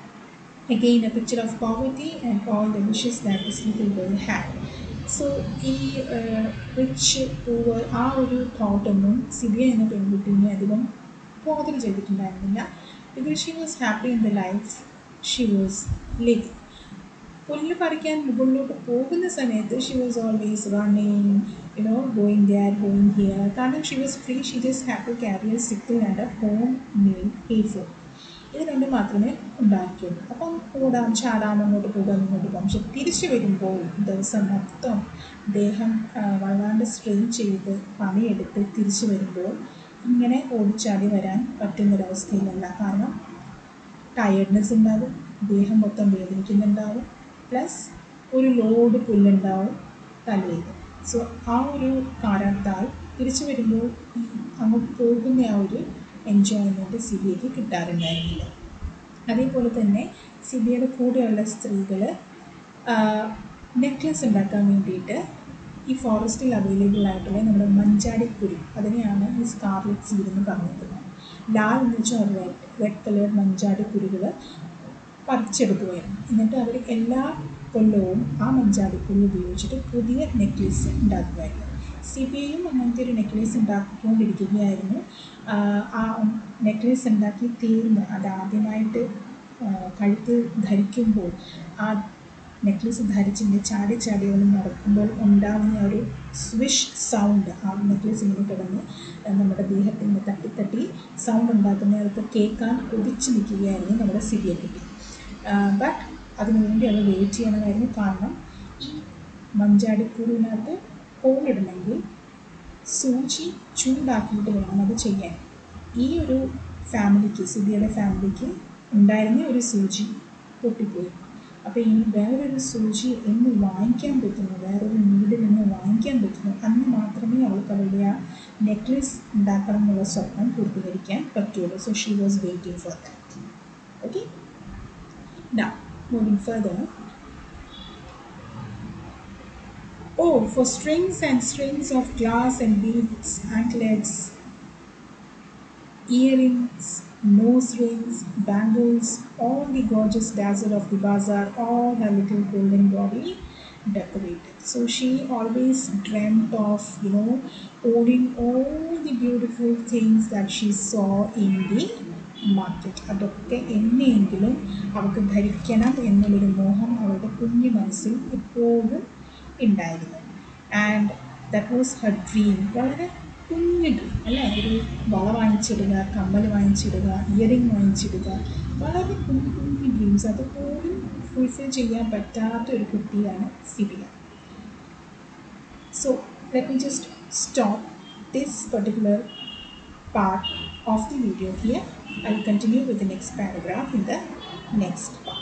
again a picture of poverty and all the wishes that this little girl had. So ഈ rich poor ആ ഒരു തോട്ടൊന്നും സിബിയ എന്ന പെൺകുട്ടീനെ അധികം bother ചെയ്തിട്ടുണ്ടായിരുന്നില്ല. Because she was happy in the life she was living. പുല്ല് പറിക്കാൻ മുകളിലോട്ട് പോകുന്ന സമയത്ത് she was always running, you know going there going here. കാരണം she was free, she just have to carry a sickle and a home made hay fork. ഇത് രണ്ടും മാത്രമേ ഉണ്ടാക്കിയുള്ളൂ. അപ്പം ഓടാം, ചാടാം, അങ്ങോട്ട് പോകാം, ഇങ്ങോട്ട് പോകാം. പക്ഷെ തിരിച്ചു വരുമ്പോൾ ദിവസം മൊത്തം ദേഹം വല്ലാണ്ട് സ്ട്രെയിൻ ചെയ്ത് പണിയെടുത്ത് തിരിച്ചു വരുമ്പോൾ ഇങ്ങനെ ഓടിച്ചാടി വരാൻ പറ്റുന്നൊരവസ്ഥയിലല്ല. കാരണം ടയർഡ്നെസ് ഉണ്ടാവും, ദേഹം മൊത്തം വേദനിക്കുന്നുണ്ടാവും, പ്ലസ് ഒരു ലോഡ് പുല്ലുണ്ടാവും തലയിൽ. സോ ആ ഒരു കാരണത്താൽ തിരിച്ചു വരുമ്പോൾ അങ്ങോട്ട് പോകുന്ന ആ ഒരു എൻജോയ്മെൻറ്റ് സിബിയയ്ക്ക് കിട്ടാറുണ്ടായിരുന്നില്ല. അതേപോലെ തന്നെ സിബിയയുടെ കൂടെയുള്ള സ്ത്രീകൾ നെക്ലസ് ഉണ്ടാക്കാൻ വേണ്ടിയിട്ട് ഈ ഫോറസ്റ്റിൽ അവൈലബിൾ ആയിട്ടുള്ള നമ്മുടെ മഞ്ചാടിക്കുരു, അതിനെയാണ് ഈ സ്കാർലറ്റ് സീഡ് എന്ന് പറഞ്ഞത്. ലാൽ എന്ന് വെച്ചാൽ റെഡ് റെഡ് കളർ മഞ്ചാടിക്കുരുകൾ പറിച്ചെടുക്കുകയായിരുന്നു. എന്നിട്ട് അവർ എല്ലാ കൊല്ലവും ആ മഞ്ചാടിക്കുരു ഉപയോഗിച്ചിട്ട് പുതിയ നെക്ലസ് ഉണ്ടാക്കുകയായിരുന്നു. സിബിയയും അങ്ങനത്തെ ഒരു നെക്ലേസ് ഉണ്ടാക്കിക്കൊണ്ടിരിക്കുകയായിരുന്നു. ആ നെക്ലേസ് ഉണ്ടാക്കി തീർന്ന് അത് ആദ്യമായിട്ട് കഴുത്ത് ധരിക്കുമ്പോൾ ആ നെക്ലേസ് ധരിച്ചിങ്ങനെ ചാടി ചാടി ഒന്ന് നടക്കുമ്പോൾ ഉണ്ടാകുന്ന ഒരു സ്വിഷ് സൗണ്ട്, ആ നെക്ലേസ് ഇങ്ങനെ കിടന്ന് നമ്മുടെ ദേഹത്തിൽ നിന്ന് തട്ടി തട്ടി സൗണ്ട് ഉണ്ടാക്കുന്ന അതൊക്കെ കേൾക്കാൻ കൊതിച്ച് നിൽക്കുകയായിരുന്നു നമ്മുടെ സിബിയ കുട്ടി. ബട്ട് അതിനുവേണ്ടി അവർ വെയിറ്റ് ചെയ്യണമായിരുന്നു. കാരണം ഈ മഞ്ചാടിക്കൂടിനകത്ത് ഹോളിടണമെങ്കിൽ സൂചി ചൂടാക്കിയിട്ട് വേണം അത് ചെയ്യാൻ. ഈ ഒരു ഫാമിലിക്ക്, സിബിയയുടെ ഫാമിലിക്ക് ഉണ്ടായിരുന്ന ഒരു സൂചി പൊട്ടിപ്പോയി. അപ്പോൾ ഈ വേറൊരു സൂചി എന്ന് വാങ്ങിക്കാൻ പറ്റുന്നു, വേറൊരു നീഡിൽ നിന്ന് വാങ്ങിക്കാൻ പറ്റുന്നു, അന്ന് മാത്രമേ അവൾക്ക് അവളുടെ ആ നെക്ലസ് ഉണ്ടാക്കണം എന്നുള്ള സ്വപ്നം പൂർത്തീകരിക്കാൻ പറ്റുള്ളൂ. So she was waiting for that. Okay, now moving further. Oh, for strings and strings of glass and beads, anklets, earrings, nose rings, bangles, all the gorgeous dazzle of the bazaar, all her little golden body decorated. So she always dreamt of, you know, owning all the beautiful things that she saw in the market. അതൊക്കെ എന്നെയെങ്കിലും അവൾക്ക് ധരിക്കണം എന്നുള്ളൊരു മോഹം അവളുടെ കുഞ്ഞു മനസ്സിൽ എപ്പോഴും ഉണ്ടായിരുന്നു. And that was her dream. വളരെ കുഞ്ഞു ഡ്രീം അല്ലേ, ഒരു വള വാങ്ങിച്ചിടുക, കമ്മൽ വാങ്ങിച്ചിടുക, ഇയറിങ് വാങ്ങിച്ചിടുക, വളരെ കുഞ്ഞു കുഞ്ഞു ഡ്രീംസ്. അതുപോലും ഫുൾഫിൽ ചെയ്യാൻ പറ്റാത്ത ഒരു കുട്ടിയാണ് Sibia. So let me just stop this particular part of the video here. I will continue with the next paragraph in the next part.